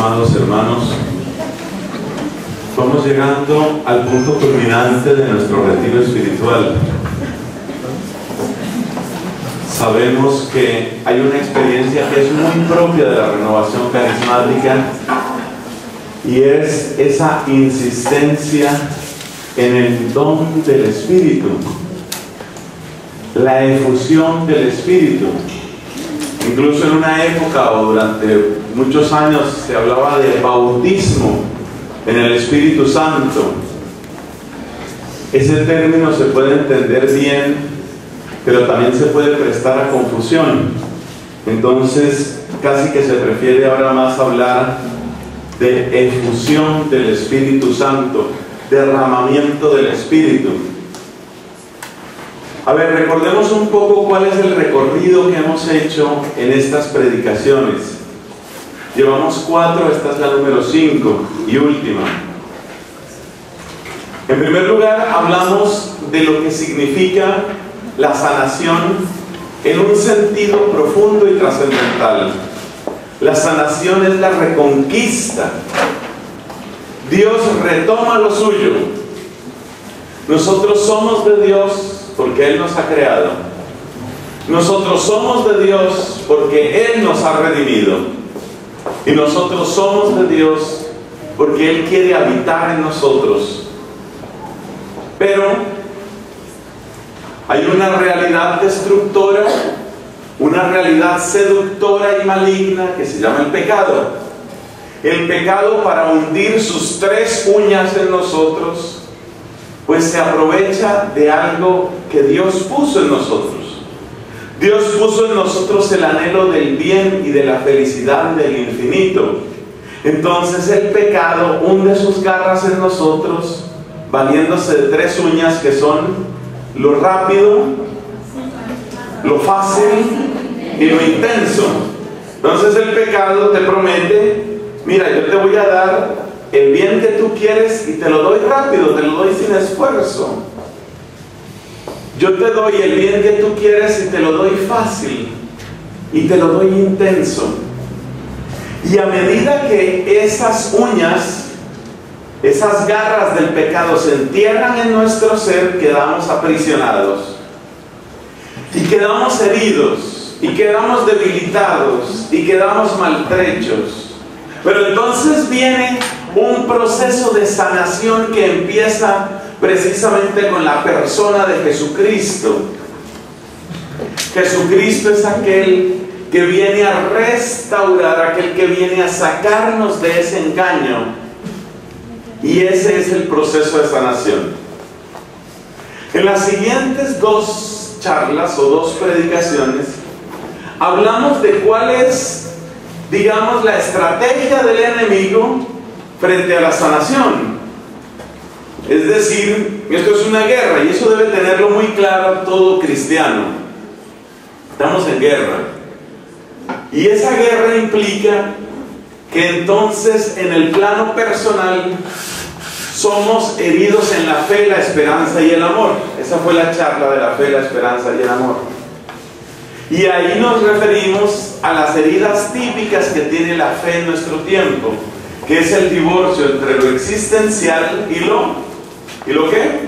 amados hermanos, vamos llegando al punto culminante de nuestro retiro espiritual. Sabemos que hay una experiencia que es muy propia de la renovación carismática y es esa insistencia en el don del Espíritu, la efusión del Espíritu. Incluso en una época o durante muchos años se hablaba de bautismo en el Espíritu Santo. Ese término se puede entender bien, pero también se puede prestar a confusión. Entonces, casi que se prefiere ahora más hablar de efusión del Espíritu Santo, derramamiento del Espíritu. A ver, recordemos un poco cuál es el recorrido que hemos hecho en estas predicaciones. Llevamos 4, esta es la número 5 y última. En primer lugar, hablamos de lo que significa la sanación en un sentido profundo y trascendental. La sanación es la reconquista. Dios retoma lo suyo. Nosotros somos de Dios porque Él nos ha creado. Nosotros somos de Dios porque Él nos ha redimido. Y nosotros somos de Dios porque Él quiere habitar en nosotros. Pero hay una realidad destructora, una realidad seductora y maligna que se llama el pecado. El pecado, para hundir sus 3 uñas en nosotros, pues se aprovecha de algo que Dios puso en nosotros. Dios puso en nosotros el anhelo del bien y de la felicidad del infinito. Entonces el pecado hunde sus garras en nosotros, valiéndose de 3 uñas que son lo rápido, lo fácil y lo intenso. Entonces el pecado te promete: mira, yo te voy a dar el bien que tú quieres y te lo doy rápido, te lo doy sin esfuerzo. Yo te doy el bien que tú quieres y te lo doy fácil y te lo doy intenso. Y a medida que esas uñas, esas garras del pecado se entierran en nuestro ser, quedamos aprisionados y quedamos heridos y quedamos debilitados y quedamos maltrechos. Pero entonces viene un proceso de sanación que empieza precisamente con la persona de Jesucristo. Jesucristo es aquel que viene a restaurar, aquel que viene a sacarnos de ese engaño. Y ese es el proceso de sanación. En las siguientes 2 charlas o 2 predicaciones hablamos de cuál es, digamos, la estrategia del enemigo frente a la sanación. Es decir, esto es una guerra y eso debe tenerlo muy claro todo cristiano. Estamos en guerra. Y esa guerra implica que entonces en el plano personal somos heridos en la fe, la esperanza y el amor. Esa fue la charla de la fe, la esperanza y el amor. Y ahí nos referimos a las heridas típicas que tiene la fe en nuestro tiempo, que es el divorcio entre lo existencial y lo ¿qué?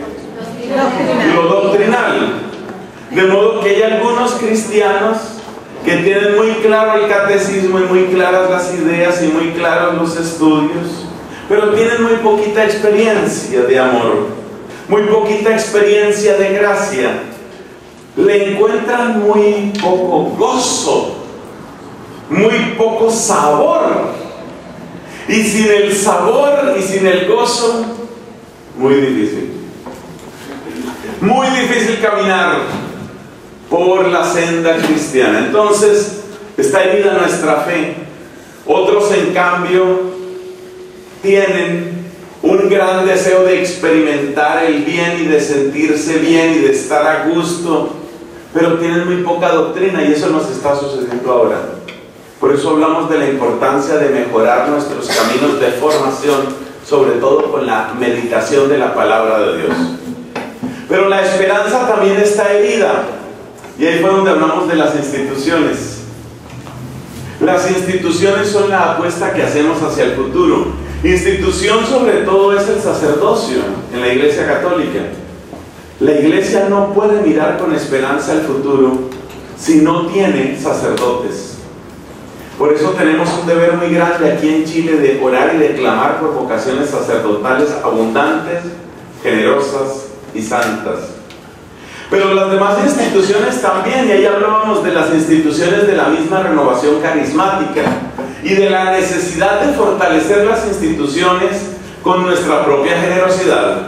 Lo doctrinal. De modo que hay algunos cristianos que tienen muy claro el catecismo y muy claras las ideas y muy claros los estudios, pero tienen muy poquita experiencia de amor, muy poquita experiencia de gracia. Le encuentran muy poco gozo, muy poco sabor. Y sin el sabor y sin el gozo, muy difícil. Muy difícil caminar por la senda cristiana. Entonces, está herida nuestra fe. Otros, en cambio, tienen un gran deseo de experimentar el bien y de sentirse bien y de estar a gusto, pero tienen muy poca doctrina y eso nos está sucediendo ahora. Por eso hablamos de la importancia de mejorar nuestros caminos de formación, sobre todo con la meditación de la palabra de Dios. Pero la esperanza también está herida, y ahí fue donde hablamos de las instituciones. Las instituciones son la apuesta que hacemos hacia el futuro. Institución sobre todo es el sacerdocio en la Iglesia Católica. La Iglesia no puede mirar con esperanza al futuro si no tiene sacerdotes. Por eso tenemos un deber muy grande aquí en Chile de orar y de clamar por vocaciones sacerdotales abundantes, generosas y santas. Pero las demás instituciones también, y ahí hablábamos de las instituciones de la misma renovación carismática y de la necesidad de fortalecer las instituciones con nuestra propia generosidad.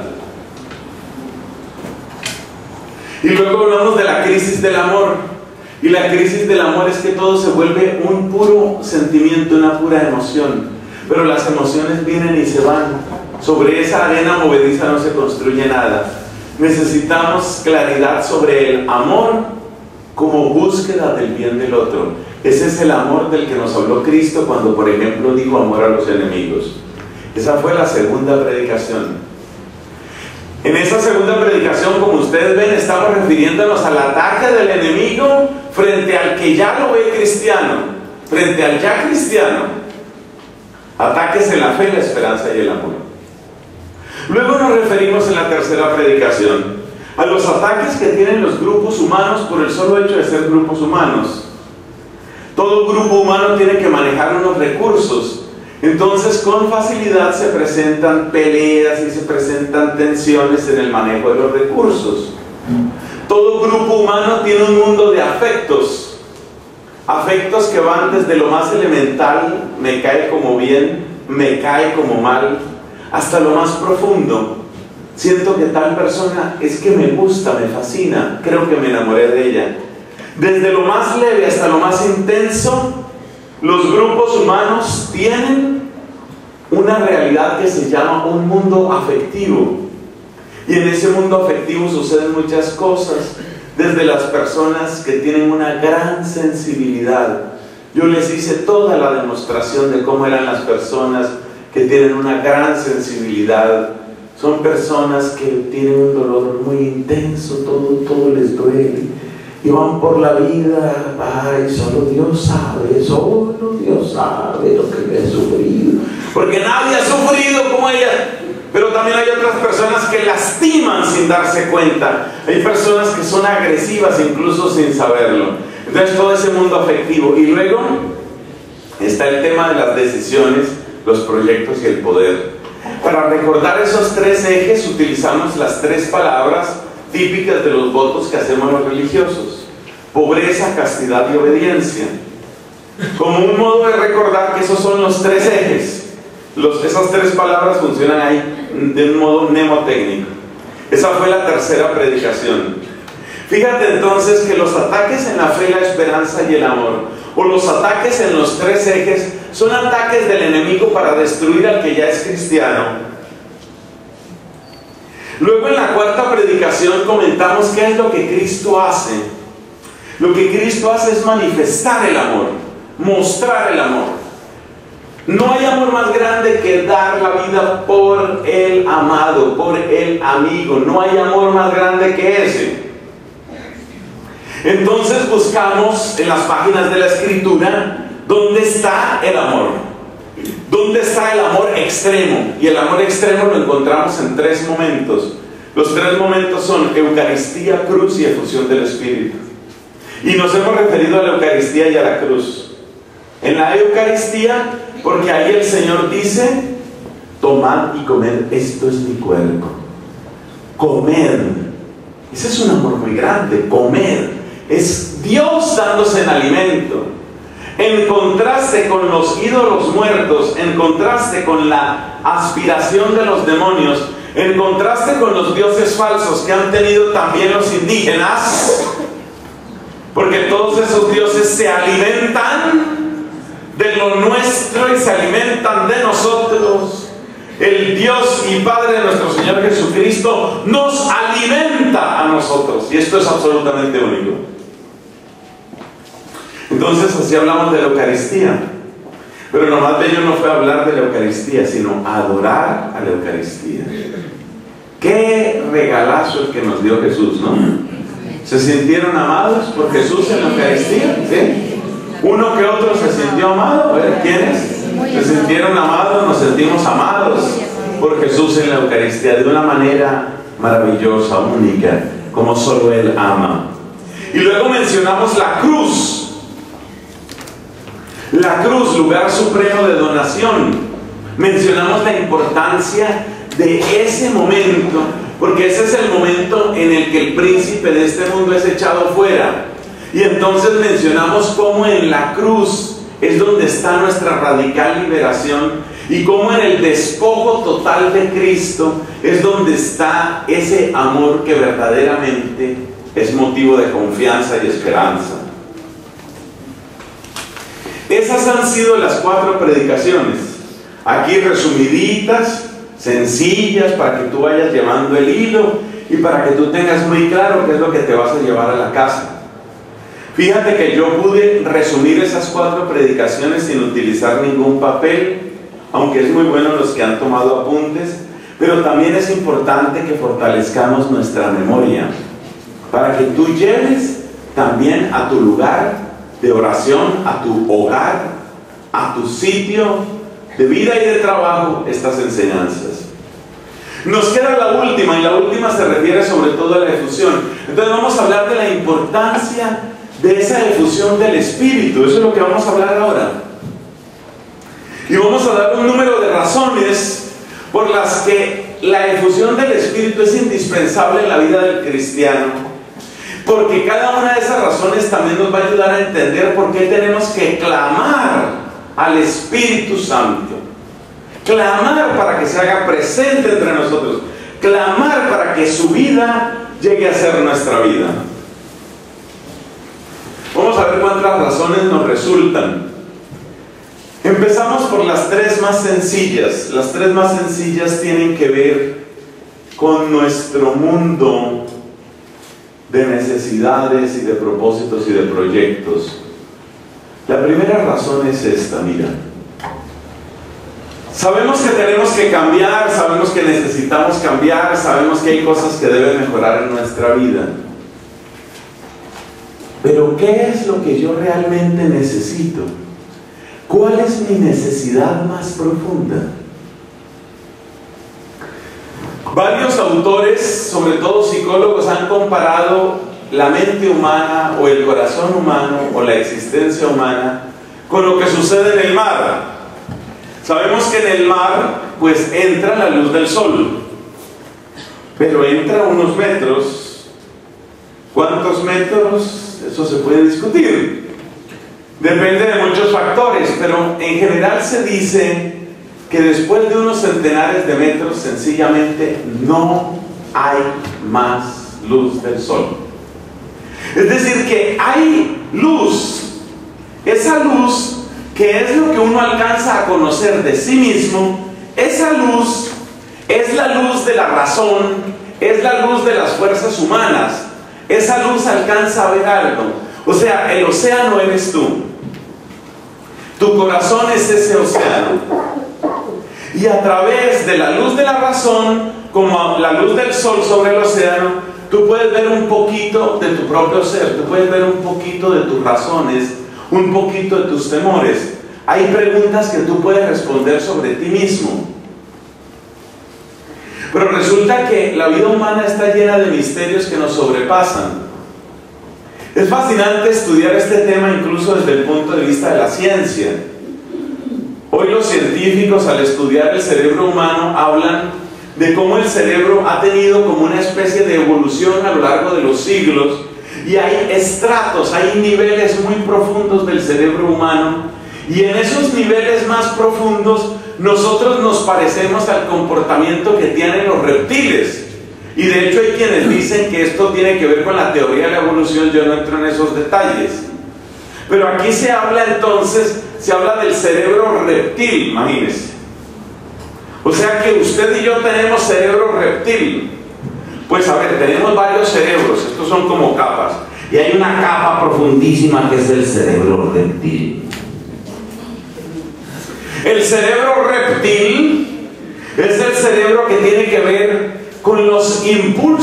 Y luego hablamos de la crisis del amor. Y la crisis del amor es que todo se vuelve un puro sentimiento, una pura emoción. Pero las emociones vienen y se van. Sobre esa arena movediza no se construye nada. Necesitamos claridad sobre el amor como búsqueda del bien del otro. Ese es el amor del que nos habló Cristo cuando, por ejemplo, dijo amor a los enemigos. Esa fue la segunda predicación. En esa segunda predicación, como ustedes ven, estamos refiriéndonos al ataque del enemigo frente al que ya lo ve cristiano, frente al ya cristiano. Ataques en la fe, la esperanza y el amor. Luego nos referimos en la tercera predicación a los ataques que tienen los grupos humanos por el solo hecho de ser grupos humanos. Todo grupo humano tiene que manejar unos recursos. Entonces con facilidad se presentan peleas y se presentan tensiones en el manejo de los recursos. Todo grupo humano tiene un mundo de afectos. Afectos que van desde lo más elemental, me cae como bien, me cae como mal, hasta lo más profundo. Siento que tal persona es que me gusta, me fascina, creo que me enamoré de ella. Desde lo más leve hasta lo más intenso, los grupos humanos tienen una realidad que se llama un mundo afectivo. Y en ese mundo afectivo suceden muchas cosas, desde las personas que tienen una gran sensibilidad. Yo les hice toda la demostración de cómo eran las personas que tienen una gran sensibilidad. Son personas que tienen un dolor muy intenso, todo les duele. Y van por la vida, ay, solo Dios sabe lo que me he sufrido. Porque nadie ha sufrido como ella. Pero también hay otras personas que lastiman sin darse cuenta. Hay personas que son agresivas incluso sin saberlo. Entonces todo ese mundo afectivo. Y luego está el tema de las decisiones, los proyectos y el poder. Para recordar esos tres ejes utilizamos las tres palabras típicas de los votos que hacemos los religiosos: pobreza, castidad y obediencia. Como un modo de recordar que esos son los tres ejes. Esas tres palabras funcionan ahí de un modo mnemotécnico. Esa fue la tercera predicación. Fíjate entonces que los ataques en la fe, la esperanza y el amor, o los ataques en los tres ejes, son ataques del enemigo para destruir al que ya es cristiano. Luego en la cuarta predicación comentamos qué es lo que Cristo hace. Lo que Cristo hace es manifestar el amor, mostrar el amor. No hay amor más grande que dar la vida por el amado, por el amigo. No hay amor más grande que ese. Entonces buscamos en las páginas de la Escritura dónde está el amor. ¿Dónde está el amor extremo? Y el amor extremo lo encontramos en tres momentos. Los tres momentos son Eucaristía, cruz y efusión del Espíritu. Y nos hemos referido a la Eucaristía y a la cruz. En la Eucaristía, porque ahí el Señor dice: tomad y comed, esto es mi cuerpo. Comed. Ese es un amor muy grande, comer. Es Dios dándose en alimento. En contraste con los ídolos muertos, en contraste con la aspiración de los demonios, en contraste con los dioses falsos que han tenido también los indígenas, porque todos esos dioses se alimentan de lo nuestro y se alimentan de nosotros. El Dios y Padre de nuestro Señor Jesucristo nos alimenta a nosotros, y esto es absolutamente único. Entonces así hablamos de la Eucaristía. Pero lo más bello no fue hablar de la Eucaristía, sino adorar a la Eucaristía. Qué regalazo el que nos dio Jesús, ¿no? ¿Se sintieron amados por Jesús en la Eucaristía? ¿Sí? Uno que otro se sintió amado. ¿Quiénes? Se sintieron amados, nos sentimos amados por Jesús en la Eucaristía de una manera maravillosa, única, como solo Él ama. Y luego mencionamos la cruz. La cruz, lugar supremo de donación. Mencionamos la importancia de ese momento, porque ese es el momento en el que el príncipe de este mundo es echado fuera. Y entonces mencionamos cómo en la cruz es donde está nuestra radical liberación, y cómo en el despojo total de Cristo es donde está ese amor que verdaderamente es motivo de confianza y esperanza. Esas han sido las 4 predicaciones, aquí resumiditas, sencillas, para que tú vayas llevando el hilo y para que tú tengas muy claro qué es lo que te vas a llevar a la casa. Fíjate que yo pude resumir esas 4 predicaciones sin utilizar ningún papel, aunque es muy bueno los que han tomado apuntes, pero también es importante que fortalezcamos nuestra memoria, para que tú lleves también a tu lugar de oración, a tu hogar, a tu sitio de vida y de trabajo, estas enseñanzas. Nos queda la última, y la última se refiere sobre todo a la efusión. Entonces vamos a hablar de la importancia de esa efusión del Espíritu. Eso es lo que vamos a hablar ahora. Y vamos a dar un número de razones por las que la efusión del Espíritu es indispensable en la vida del cristiano, porque cada una de esas razones también nos va a ayudar a entender por qué tenemos que clamar al Espíritu Santo. Clamar para que se haga presente entre nosotros. Clamar para que su vida llegue a ser nuestra vida. Vamos a ver cuántas razones nos resultan. Empezamos por las 3 más sencillas. Las 3 más sencillas tienen que ver con nuestro mundo de necesidades y de propósitos y de proyectos. La primera razón es esta, mira. Sabemos que tenemos que cambiar, sabemos que necesitamos cambiar, sabemos que hay cosas que deben mejorar en nuestra vida. Pero ¿qué es lo que yo realmente necesito? ¿Cuál es mi necesidad más profunda? Varios autores, sobre todo psicólogos, han comparado la mente humana o el corazón humano o la existencia humana con lo que sucede en el mar. Sabemos que en el mar pues entra la luz del sol, pero entra unos metros. ¿Cuántos metros? Eso se puede discutir. Depende de muchos factores, pero en general se dice que después de unos centenares de metros sencillamente no hay más luz del sol. Es decir, que hay luz. Esa luz, que es lo que uno alcanza a conocer de sí mismo, esa luz es la luz de la razón, es la luz de las fuerzas humanas. Esa luz alcanza a ver algo. O sea, el océano eres tú. Tu corazón es ese océano. Y a través de la luz de la razón, como la luz del sol sobre el océano, tú puedes ver un poquito de tu propio ser, tú puedes ver un poquito de tus razones, un poquito de tus temores. Hay preguntas que tú puedes responder sobre ti mismo. Pero resulta que la vida humana está llena de misterios que nos sobrepasan. Es fascinante estudiar este tema incluso desde el punto de vista de la ciencia. Hoy los científicos, al estudiar el cerebro humano, hablan de cómo el cerebro ha tenido como una especie de evolución a lo largo de los siglos, y hay estratos, hay niveles muy profundos del cerebro humano, y en esos niveles más profundos nosotros nos parecemos al comportamiento que tienen los reptiles. Y de hecho hay quienes dicen que esto tiene que ver con la teoría de la evolución. Yo no entro en esos detalles, pero aquí se habla entonces, se habla del cerebro reptil, imagínense. O sea que usted y yo tenemos cerebro reptil. Pues a ver, tenemos varios cerebros, estos son como capas, y hay una capa profundísima que es el cerebro reptil. El cerebro reptil es el cerebro que tiene que ver con los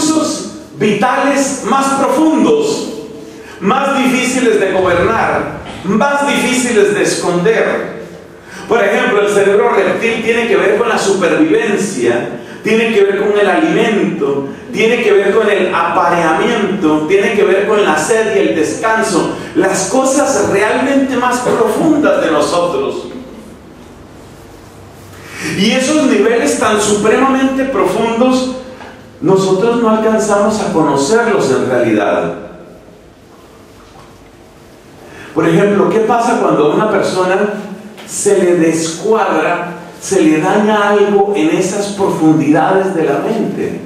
impulsos vitales más profundos, más difíciles de gobernar, más difíciles de esconder. Por ejemplo, el cerebro reptil tiene que ver con la supervivencia, tiene que ver con el alimento, tiene que ver con el apareamiento, tiene que ver con la sed y el descanso, las cosas realmente más profundas de nosotros. Y esos niveles tan supremamente profundos, nosotros no alcanzamos a conocerlos en realidad. Por ejemplo, ¿qué pasa cuando a una persona se le descuadra, se le daña algo en esas profundidades de la mente?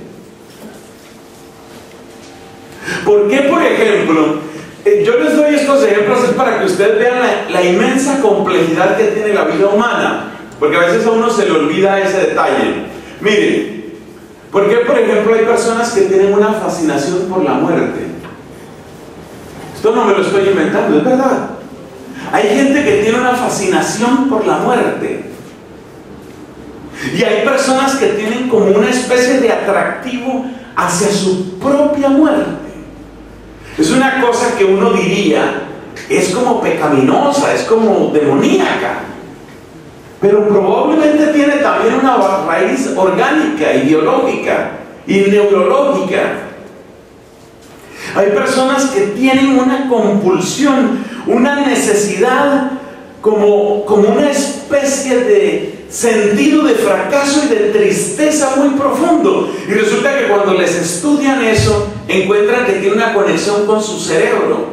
¿Por qué, por ejemplo? Yo les doy estos ejemplos es para que ustedes vean la inmensa complejidad que tiene la vida humana, porque a veces a uno se le olvida ese detalle. Miren, ¿por qué, por ejemplo, hay personas que tienen una fascinación por la muerte? Esto no me lo estoy inventando, es verdad. Hay gente que tiene una fascinación por la muerte. Y hay personas que tienen como una especie de atractivo hacia su propia muerte. Es una cosa que uno diría, es como pecaminosa, es como demoníaca. Pero probablemente tiene también una raíz orgánica, ideológica y neurológica. Hay personas que tienen una compulsión, una necesidad, como una especie de sentido de fracaso y de tristeza muy profundo. Y resulta que cuando les estudian eso, encuentran que tiene una conexión con su cerebro.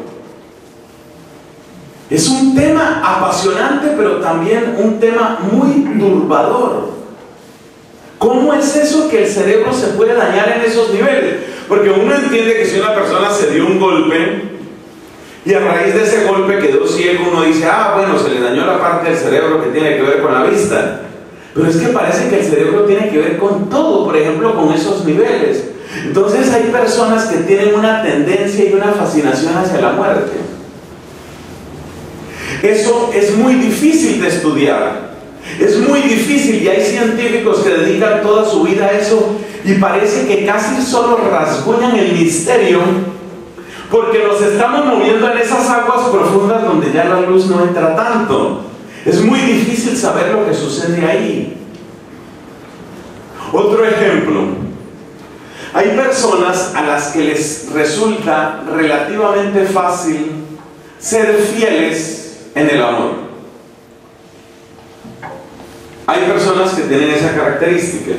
Es un tema apasionante, pero también un tema muy turbador. ¿Cómo es eso que el cerebro se puede dañar en esos niveles? Porque uno entiende que si una persona se dio un golpe y a raíz de ese golpe quedó ciego, uno dice, ah, bueno, se le dañó la parte del cerebro que tiene que ver con la vista. Pero es que parece que el cerebro tiene que ver con todo, por ejemplo, con esos niveles. Entonces hay personas que tienen una tendencia y una fascinación hacia la muerte. Eso es muy difícil de estudiar. Es muy difícil y hay científicos que dedican toda su vida a eso y parece que casi solo rasguñan el misterio porque nos estamos moviendo en esas aguas profundas donde ya la luz no entra tanto. Es muy difícil saber lo que sucede ahí. Otro ejemplo. Hay personas a las que les resulta relativamente fácil ser fieles en el amor. Hay personas que tienen esa característica.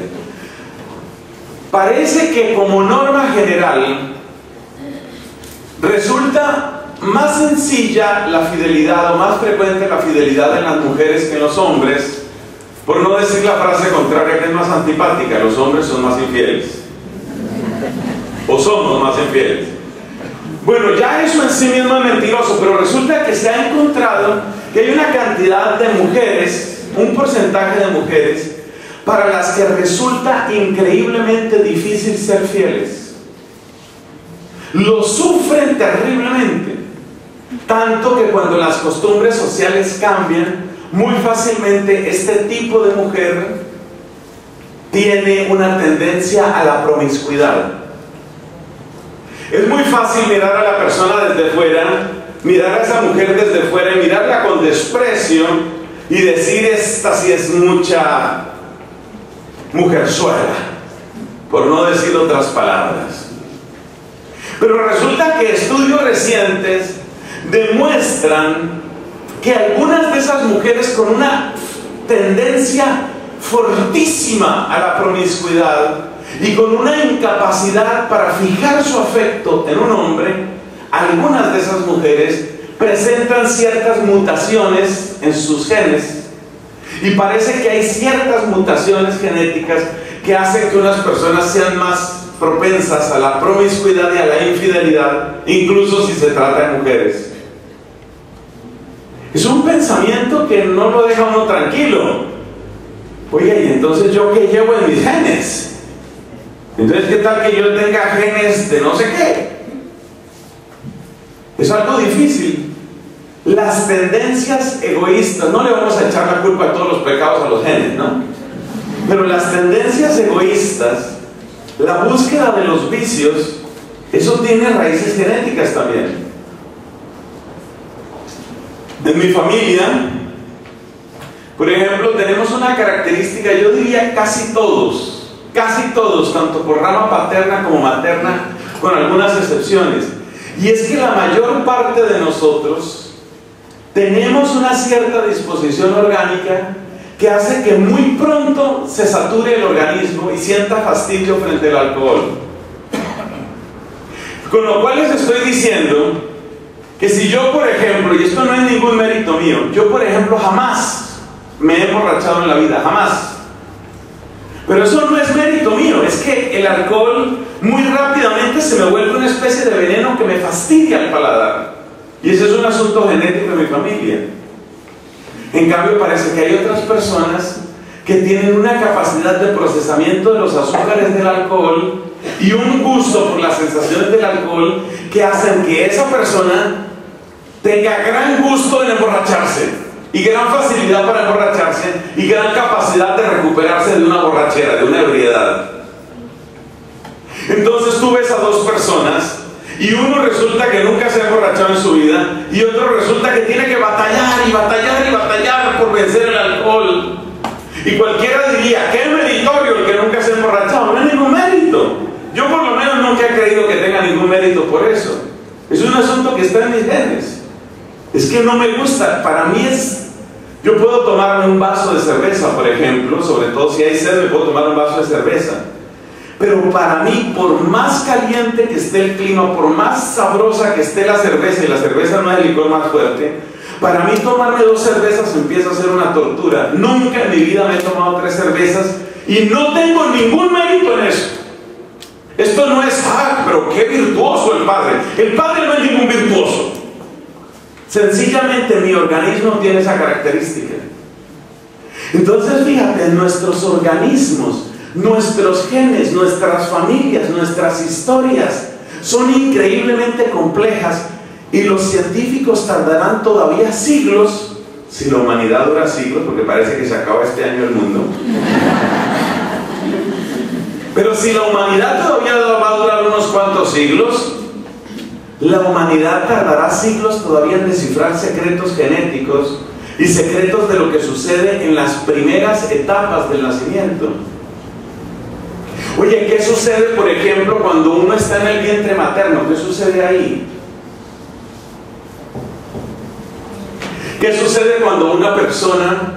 Parece que como norma general resulta más sencilla la fidelidad o más frecuente la fidelidad en las mujeres que en los hombres, por no decir la frase contraria que es más antipática, los hombres son más infieles o somos más infieles. Bueno, ya eso en sí mismo es mentiroso, pero resulta que se ha encontrado que hay una cantidad de mujeres, un porcentaje de mujeres para las que resulta increíblemente difícil ser fieles. Lo sufren terriblemente, tanto que cuando las costumbres sociales cambian, muy fácilmente este tipo de mujer tiene una tendencia a la promiscuidad. Es muy fácil mirar a la persona desde fuera, mirar a esa mujer desde fuera y mirarla con desprecio y decir, esta sí es mucha mujerzuela, por no decir otras palabras. Pero resulta que estudios recientes demuestran que algunas de esas mujeres con una tendencia fortísima a la promiscuidad y con una incapacidad para fijar su afecto en un hombre, algunas de esas mujeres presentan ciertas mutaciones en sus genes y parece que hay ciertas mutaciones genéticas que hacen que unas personas sean más propensas a la promiscuidad y a la infidelidad, incluso si se trata de mujeres. Es un pensamiento que no lo deja uno tranquilo. Oye, ¿y entonces yo qué llevo en mis genes? Entonces, ¿qué tal que yo tenga genes de no sé qué? Es algo difícil. Las tendencias egoístas, no le vamos a echar la culpa a todos los pecados a los genes, ¿no? Pero las tendencias egoístas, la búsqueda de los vicios, eso tiene raíces genéticas también. En mi familia, por ejemplo, tenemos una característica, yo diría casi todos, tanto por rama paterna como materna, con algunas excepciones, y es que la mayor parte de nosotros tenemos una cierta disposición orgánica que hace que muy pronto se sature el organismo y sienta fastidio frente al alcohol. Con lo cual les estoy diciendo que si yo, por ejemplo, y esto no es ningún mérito mío, yo, por ejemplo, jamás me he emborrachado en la vida, jamás. Pero eso no es mérito mío, es que el alcohol muy rápidamente se me vuelve una especie de veneno que me fastidia el paladar. Y ese es un asunto genético de mi familia. En cambio, parece que hay otras personas que tienen una capacidad de procesamiento de los azúcares del alcohol y un gusto por las sensaciones del alcohol que hacen que esa persona tenga gran gusto en emborracharse y gran facilidad para emborracharse y gran capacidad de recuperarse de una borrachera, de una ebriedad. Entonces tú ves a dos personas y uno resulta que nunca se ha emborrachado en su vida y otro resulta que tiene que batallar y batallar y batallar por vencer el alcohol. Y cualquiera diría, qué meritorio el que nunca se ha emborrachado. No es ningún mérito. Yo por lo menos nunca he creído que tenga ningún mérito por eso. Es un asunto que está en mis genes. Es que no me gusta. Para mí es... Yo puedo tomarme un vaso de cerveza, por ejemplo, sobre todo si hay sed, me puedo tomar un vaso de cerveza. Pero para mí, por más caliente que esté el clima, por más sabrosa que esté la cerveza, y la cerveza no es el licor más fuerte, para mí tomarme 2 cervezas empieza a ser una tortura. Nunca en mi vida me he tomado 3 cervezas y no tengo ningún mérito en eso. Esto no es, pero qué virtuoso el padre. El padre no es ningún virtuoso. Sencillamente mi organismo tiene esa característica. Entonces fíjate, nuestros organismos, nuestros genes, nuestras familias, nuestras historias son increíblemente complejas y los científicos tardarán todavía siglos, si la humanidad dura siglos, porque parece que se acaba este año el mundo. Pero si la humanidad todavía va a durar unos cuantos siglos, la humanidad tardará siglos todavía en descifrar secretos genéticos y secretos de lo que sucede en las primeras etapas del nacimiento. Oye, ¿qué sucede, por ejemplo, cuando uno está en el vientre materno? ¿Qué sucede ahí? ¿Qué sucede cuando una persona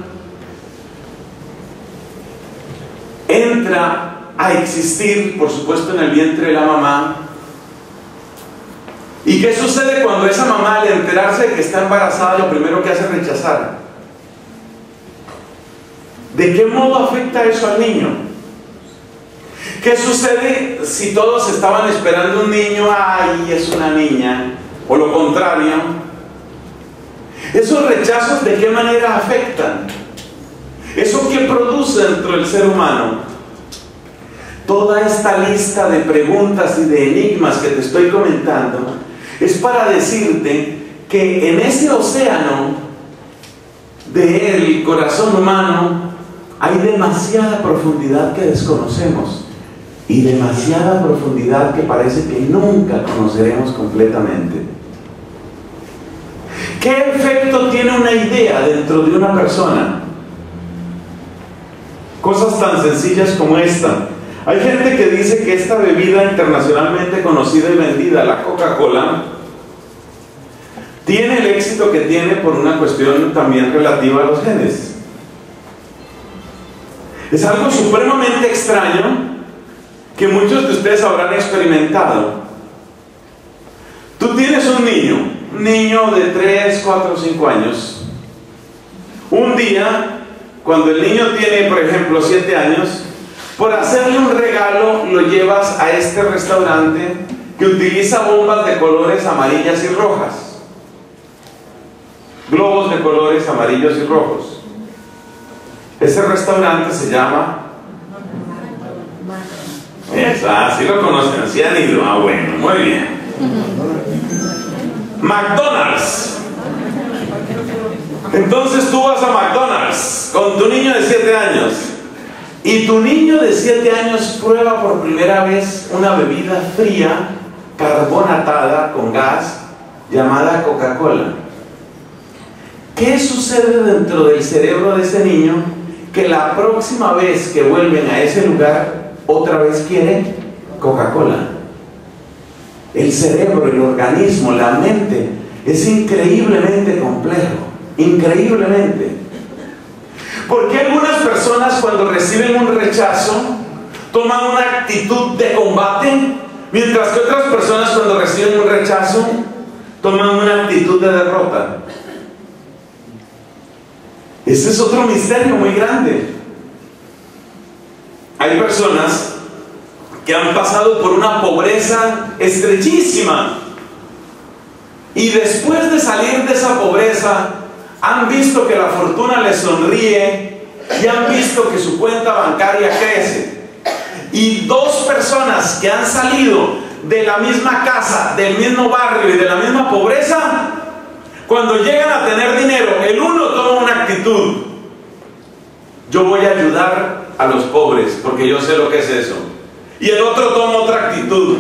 entra a existir, por supuesto, en el vientre de la mamá? ¿Y qué sucede cuando esa mamá, al enterarse de que está embarazada, lo primero que hace es rechazar? ¿De qué modo afecta eso al niño? ¿Qué sucede si todos estaban esperando un niño? ¡Ay, es una niña! O lo contrario. ¿Esos rechazos de qué manera afectan? ¿Eso qué produce dentro del ser humano? Toda esta lista de preguntas y de enigmas que te estoy comentando es para decirte que en ese océano del corazón humano hay demasiada profundidad que desconocemos y demasiada profundidad que parece que nunca conoceremos completamente. ¿Qué efecto tiene una idea dentro de una persona? Cosas tan sencillas como esta. Hay gente que dice que esta bebida internacionalmente conocida y vendida, la Coca-Cola, tiene el éxito que tiene por una cuestión también relativa a los genes. Es algo supremamente extraño que muchos de ustedes habrán experimentado. Tú tienes un niño de 3, 4, 5 años. Un día, cuando el niño tiene, por ejemplo, 7 años, por hacerle un regalo lo llevas a este restaurante que utiliza bombas de colores amarillas y rojas, globos de colores amarillos y rojos. Ese restaurante se llama... sí lo conocen, sí han ido. Bueno, muy bien. McDonald's. Entonces tú vas a McDonald's con tu niño de 7 años y tu niño de 7 años prueba por primera vez una bebida fría, carbonatada con gas, llamada Coca-Cola. ¿Qué sucede dentro del cerebro de ese niño que la próxima vez que vuelven a ese lugar, otra vez quiere Coca-Cola? El cerebro, el organismo, la mente es increíblemente complejo, increíblemente. ¿Por qué algunas personas cuando reciben un rechazo toman una actitud de combate, mientras que otras personas cuando reciben un rechazo toman una actitud de derrota? Ese es otro misterio muy grande. Hay personas que han pasado por una pobreza estrechísima y después de salir de esa pobreza han visto que la fortuna les sonríe y han visto que su cuenta bancaria crece. Y dos personas que han salido de la misma casa, del mismo barrio y de la misma pobreza, cuando llegan a tener dinero, el uno toma una actitud: yo voy a ayudar a los pobres porque yo sé lo que es eso. Y el otro toma otra actitud: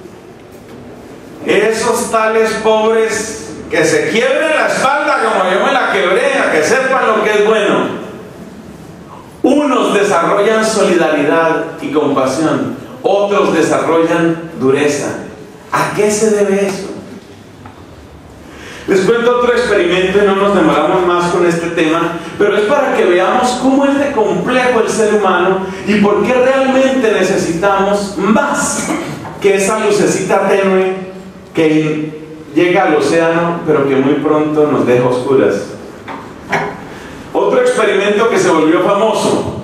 esos tales pobres que se quiebren la espalda como yo me la quebré, a que sepan lo que es bueno. Unos desarrollan solidaridad y compasión, otros desarrollan dureza. ¿A qué se debe eso? Les cuento otro experimento y no nos demoramos más con este tema, pero es para que veamos cómo es de complejo el ser humano y por qué realmente necesitamos más que esa lucecita tenue que llega al océano, pero que muy pronto nos deja oscuras. Otro experimento que se volvió famoso.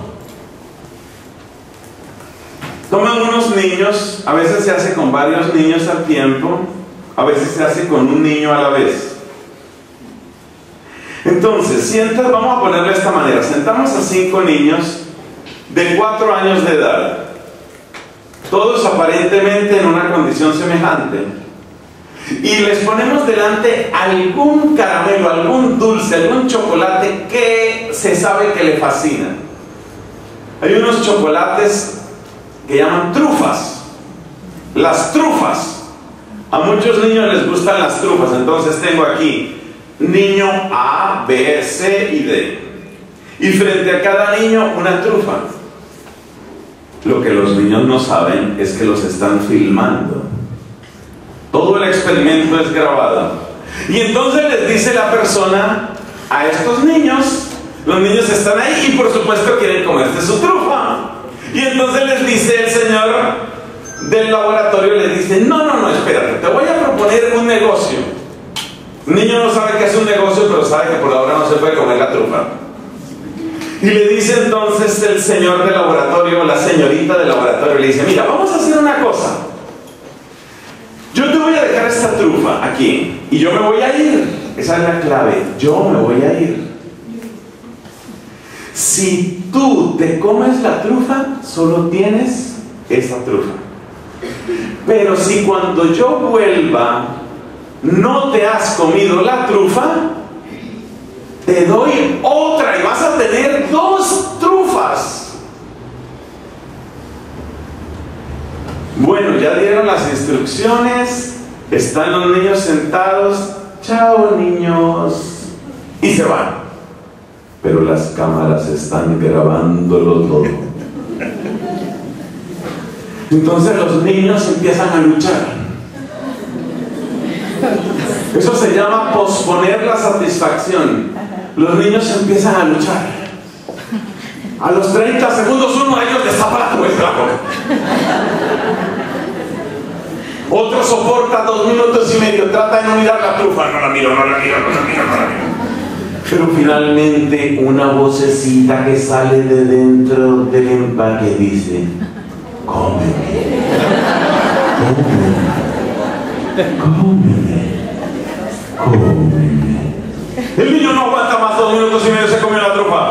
Toman unos niños, a veces se hace con varios niños al tiempo, a veces se hace con un niño a la vez. Entonces, vamos a ponerlo de esta manera: sentamos a 5 niños de 4 años de edad, todos aparentemente en una condición semejante, y les ponemos delante algún caramelo, algún dulce, algún chocolate que se sabe que le fascina. Hay unos chocolates que llaman trufas. Las trufas, a muchos niños les gustan las trufas. Entonces tengo aquí niño A, B, C y D, y frente a cada niño una trufa. Lo que los niños no saben es que los están filmando. Todo el experimento es grabado. Y entonces les dice la persona a estos niños, los niños están ahí y por supuesto quieren comerse su trufa. Y entonces les dice el señor del laboratorio, les dice: no, espérate, te voy a proponer un negocio. El niño no sabe qué es un negocio, pero sabe que por ahora no se puede comer la trufa. Y le dice entonces el señor del laboratorio, la señorita del laboratorio, le dice: mira, vamos a hacer una cosa. Yo te voy a dejar esta trufa aquí y yo me voy a ir. Esa es la clave: yo me voy a ir. Si tú te comes la trufa, solo tienes esa trufa. Pero si cuando yo vuelva no te has comido la trufa, te doy otra y vas a tener 2 trufas. Bueno, ya dieron las instrucciones, están los niños sentados, chao niños, y se van. Pero las cámaras están grabándolo todo. Entonces los niños empiezan a luchar. Eso se llama posponer la satisfacción. Los niños empiezan a luchar. A los 30 segundos uno de ellos destapa la trufa. Otro soporta 2 minutos y medio, trata de no mirar la trufa. No la miro. Pero finalmente una vocecita que sale de dentro del empaque dice: cómeme, cómeme. El niño no aguanta más 2 minutos y medio, se comió la trufa.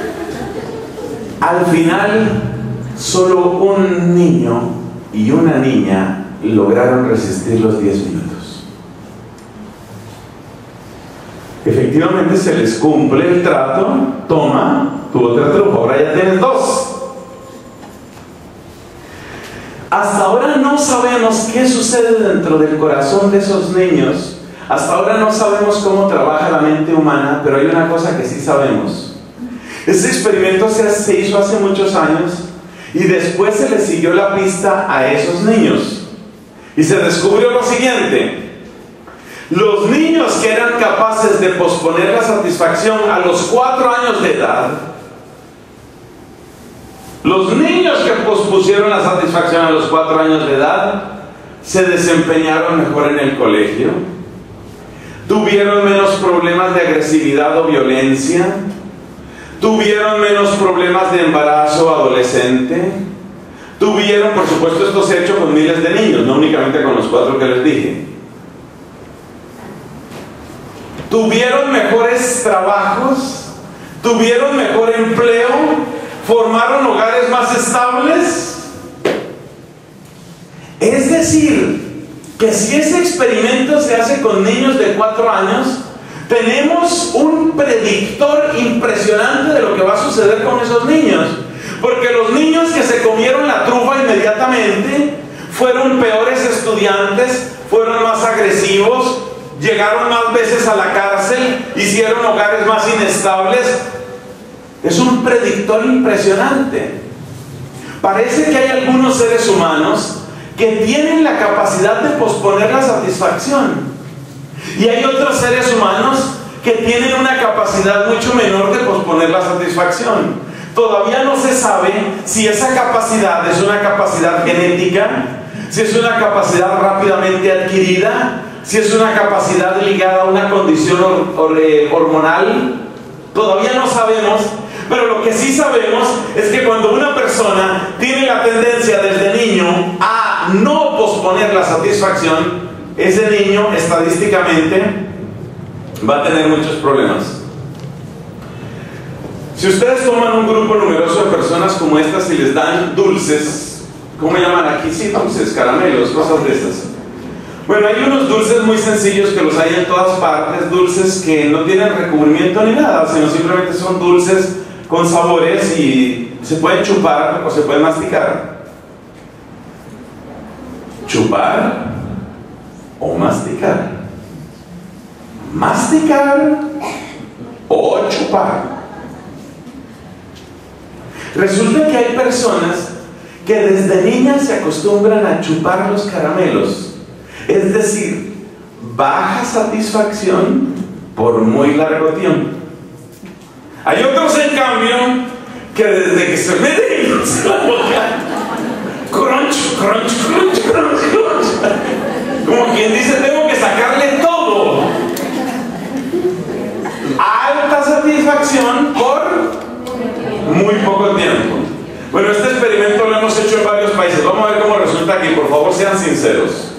Al final, solo un niño y una niña lograron resistir los 10 minutos. Efectivamente se les cumple el trato: toma tu otra trufa, ahora ya tienes 2. Hasta ahora no sabemos qué sucede dentro del corazón de esos niños Hasta ahora no sabemos cómo trabaja la mente humana, pero hay una cosa que sí sabemos. Este experimento se hizo hace muchos años y después se le siguió la pista a esos niños. Y se descubrió lo siguiente: los niños que eran capaces de posponer la satisfacción a los 4 años de edad, los niños que pospusieron la satisfacción a los 4 años de edad, se desempeñaron mejor en el colegio, tuvieron menos problemas de agresividad o violencia, tuvieron menos problemas de embarazo adolescente, tuvieron, por supuesto, esto se ha hecho con miles de niños, no únicamente con los 4 que les dije. Tuvieron mejores trabajos, tuvieron mejor empleo, formaron hogares más estables. Es decir, que si ese experimento se hace con niños de 4 años, tenemos un predictor impresionante de lo que va a suceder con esos niños. Porque los niños que se comieron la trufa inmediatamente fueron peores estudiantes, fueron más agresivos, llegaron más veces a la cárcel, hicieron hogares más inestables. Es un predictor impresionante. Parece que hay algunos seres humanos que tienen la capacidad de posponer la satisfacción, y hay otros seres humanos que tienen una capacidad mucho menor de posponer la satisfacción. Todavía no se sabe si esa capacidad es una capacidad genética, si es una capacidad rápidamente adquirida, si es una capacidad ligada a una condición hormonal. Todavía no sabemos, pero lo que sí sabemos es que cuando una persona tiene la tendencia desde niño a no posponer la satisfacción, ese niño estadísticamente va a tener muchos problemas. Si ustedes toman un grupo numeroso de personas como estas y les dan dulces, ¿cómo llaman aquí? Sí, dulces, caramelos, cosas de estas. Bueno, hay unos dulces muy sencillos que los hay en todas partes, dulces que no tienen recubrimiento ni nada, sino simplemente son dulces con sabores y se pueden chupar o se pueden masticar. Chupar o masticar. Masticar o chupar. Resulta que hay personas que desde niñas se acostumbran a chupar los caramelos. Es decir, baja satisfacción por muy largo tiempo. Hay otros, en cambio, que desde que se meten en la boca, crunch, crunch, crunch, crunch, crunch, como quien dice, tengo que sacarle todo. Alta satisfacción por muy poco tiempo. Bueno, este experimento lo hemos hecho en varios países. Vamos a ver cómo resulta aquí. Por favor, sean sinceros.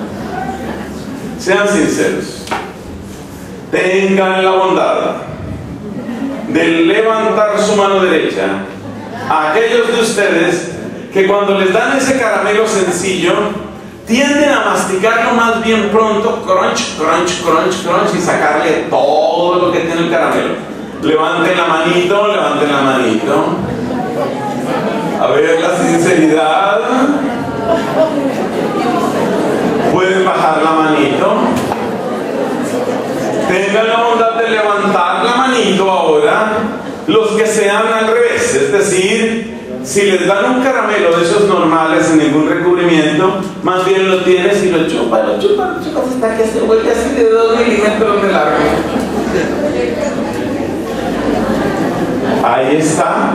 Sean sinceros. Tengan la bondad de levantar su mano derecha a aquellos de ustedes que cuando les dan ese caramelo sencillo tienden a masticarlo más bien pronto, crunch, crunch, crunch, crunch, y sacarle todo lo que tiene el caramelo. Levanten la manito, levanten la manito. A ver la sinceridad. Pueden bajar la manito. Tengan la bondad de levantar la manito ahora. Los que sean al revés, es decir, si les dan un caramelo de esos normales sin ningún recubrimiento, más bien lo tienes y lo chupas hasta que se vuelve así de 2 milímetros de largo. Ahí está.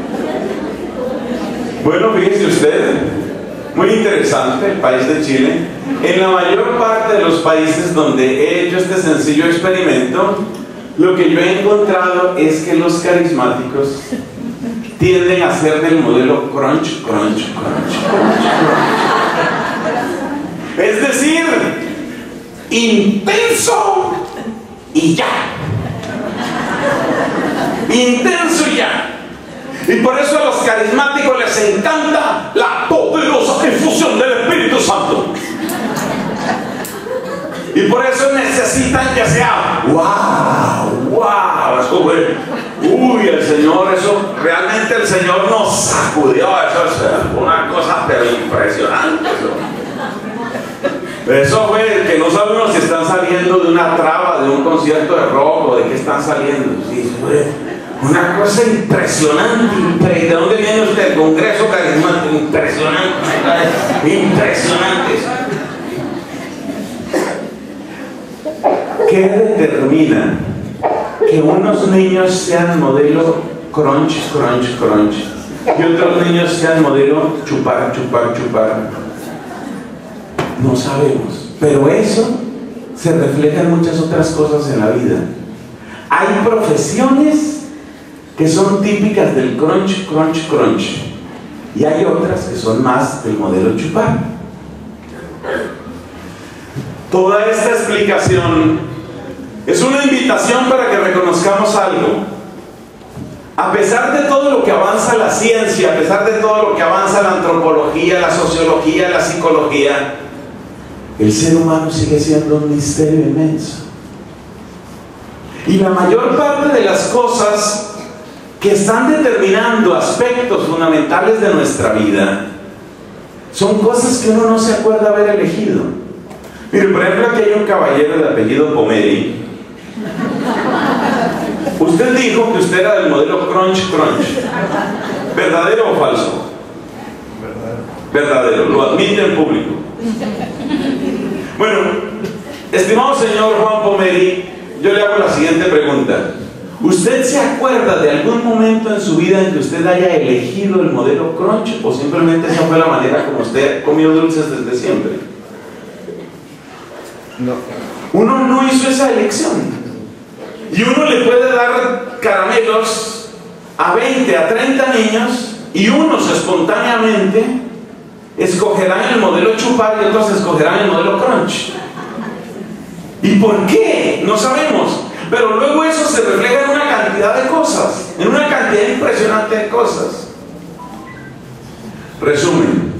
Bueno, fíjese usted, muy interesante el país de Chile. En la mayor parte de los países donde he hecho este sencillo experimento, lo que yo he encontrado es que los carismáticos tienden a ser del modelo crunch, crunch, crunch, crunch, crunch. Es decir, intenso y ya. Intenso y ya. Y por eso a los carismáticos les encanta la poderosa infusión del Espíritu Santo. Y por eso necesitan que sea wow, wow, eso fue, uy, el Señor, eso, realmente el Señor nos sacudió, eso es una cosa pero impresionante. Eso. Eso fue que no sabemos si están saliendo de una traba, de un concierto de rock o de qué están saliendo. Sí, fue una cosa impresionante. ¿De dónde viene usted? El Congreso Carismático. Impresionante. Impresionante. ¿Qué determina que unos niños sean modelo crunch y otros niños sean modelo chupar? No sabemos, pero eso se refleja en muchas otras cosas en la vida. Hay profesiones que son típicas del crunch y hay otras que son más del modelo chupar. Toda esta explicación es una invitación para que reconozcamos algo. A pesar de todo lo que avanza la ciencia, a pesar de todo lo que avanza la antropología, la sociología, la psicología, el ser humano sigue siendo un misterio inmenso. Y la mayor parte de las cosas que están determinando aspectos fundamentales de nuestra vida son cosas que uno no se acuerda haber elegido. Mire, por ejemplo, aquí hay un caballero de apellido Pomeri. Usted dijo que usted era del modelo crunch. ¿Verdadero o falso? Verdadero, lo admite en público. Bueno, estimado señor Juan Pomeri, yo le hago la siguiente pregunta. ¿Usted se acuerda de algún momento en su vida en que usted haya elegido el modelo crunch o simplemente esa fue la manera como usted comió dulces desde siempre? No. Uno no hizo esa elección. Y uno le puede dar caramelos a 20, a 30 niños y unos espontáneamente escogerán el modelo chupar y otros escogerán el modelo crunch. ¿Y por qué? No sabemos. Pero luego eso se refleja en una cantidad de cosas, en una cantidad impresionante de cosas. Resumen,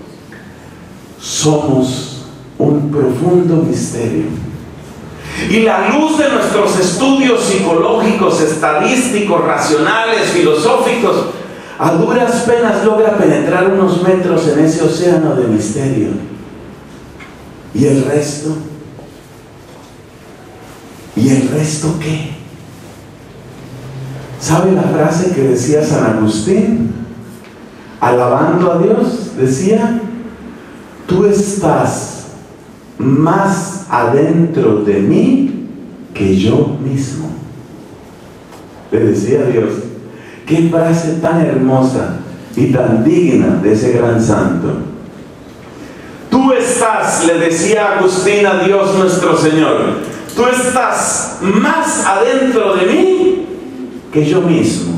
somos un profundo misterio. Y la luz de nuestros estudios psicológicos, estadísticos, racionales, filosóficos, a duras penas logra penetrar unos metros en ese océano de misterio. ¿Y el resto? ¿Y el resto qué? ¿Sabe la frase que decía San Agustín? Alabando a Dios, decía: tú estás más adentro de mí que yo mismo. Le decía a Dios. Qué frase tan hermosa y tan digna de ese gran santo. Tú estás, le decía Agustín a Dios nuestro Señor, tú estás más adentro de mí que yo mismo.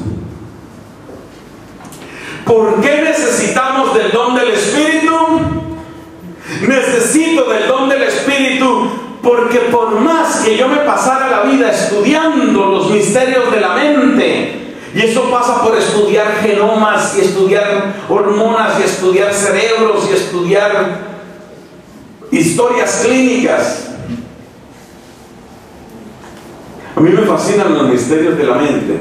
¿Por qué necesitamos del don del Espíritu? Necesito del don del Espíritu porque por más que yo me pasara la vida estudiando los misterios de la mente, y eso pasa por estudiar genomas y estudiar hormonas y estudiar cerebros y estudiar historias clínicas. A mí me fascinan los misterios de la mente.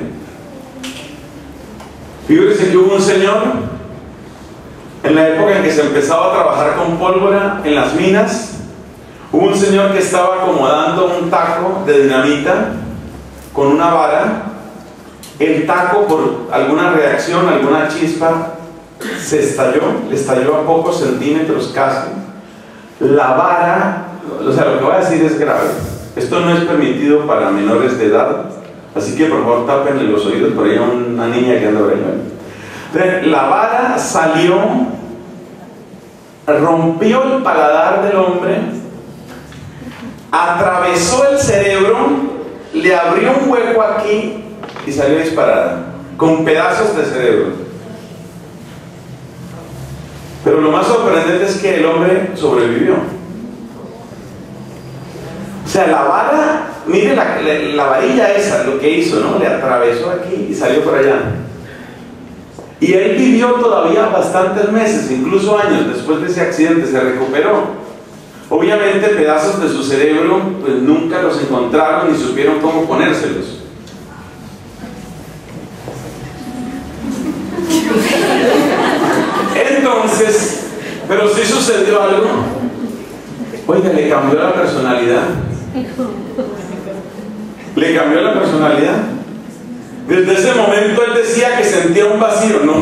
Fíjense que hubo un señor en la época en que se empezaba a trabajar con pólvora en las minas. Hubo un señor que estaba acomodando un taco de dinamita con una vara. El taco, por alguna reacción, alguna chispa, se estalló, le estalló a pocos centímetros casi. La vara, o sea, lo que voy a decir es grave. Esto no es permitido para menores de edad, así que por favor tápenle los oídos, por ahí a una niña que anda por ahí. Entonces, la vara salió, rompió el paladar del hombre, atravesó el cerebro, le abrió un hueco aquí y salió disparada, con pedazos de cerebro. Pero lo más sorprendente es que el hombre sobrevivió. O sea, la vara, mire la varilla esa, lo que hizo, ¿no? Le atravesó aquí y salió por allá. Y él vivió todavía bastantes meses, incluso años después de ese accidente, se recuperó. Obviamente pedazos de su cerebro pues nunca los encontraron ni supieron cómo ponérselos. Entonces, pero sí sucedió algo. Oiga, le cambió la personalidad. Le cambió la personalidad. Desde ese momento él decía que sentía un vacío, ¿no?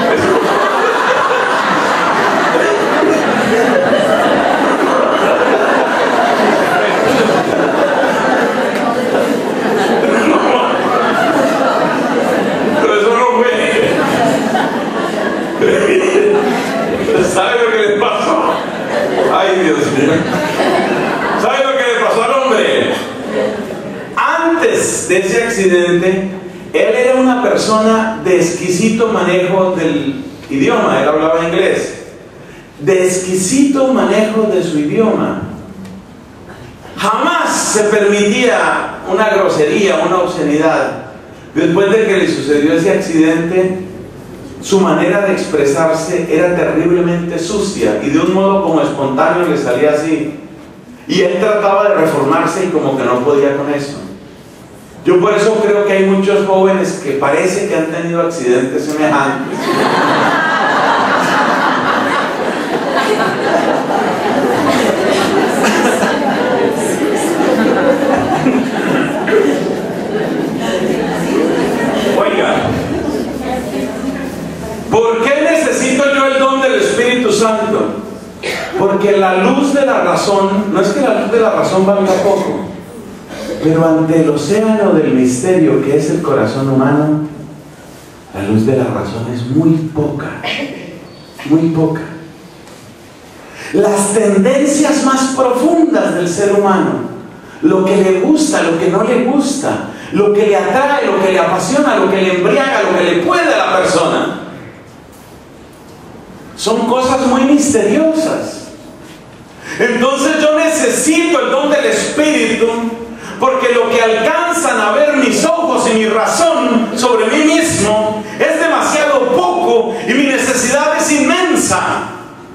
Pero eso no fue. ¿Sabe lo que le pasó? Ay, Dios mío. ¿Sabe lo que le pasó al hombre? Antes de ese accidente, él era una persona de exquisito manejo del idioma. Él hablaba inglés. De exquisito manejo de su idioma. Jamás se permitía una grosería, una obscenidad. Después de que le sucedió ese accidente, su manera de expresarse era terriblemente sucia y de un modo como espontáneo le salía así. Y él trataba de reformarse y como que no podía con eso. Yo por eso creo que hay muchos jóvenes que parece que han tenido accidentes semejantes. Oiga, ¿por qué necesito yo el don del Espíritu Santo? Porque la luz de la razón, no es que la luz de la razón valga poco, pero ante el océano del misterio que es el corazón humano, la luz de la razón es muy poca, muy poca. Las tendencias más profundas del ser humano, lo que le gusta, lo que no le gusta, lo que le atrae, lo que le apasiona, lo que le embriaga, lo que le puede a la persona, son cosas muy misteriosas. Entonces yo necesito el don del Espíritu, porque lo que alcanzan a ver mis ojos y mi razón sobre mí mismo es demasiado poco y mi necesidad es inmensa.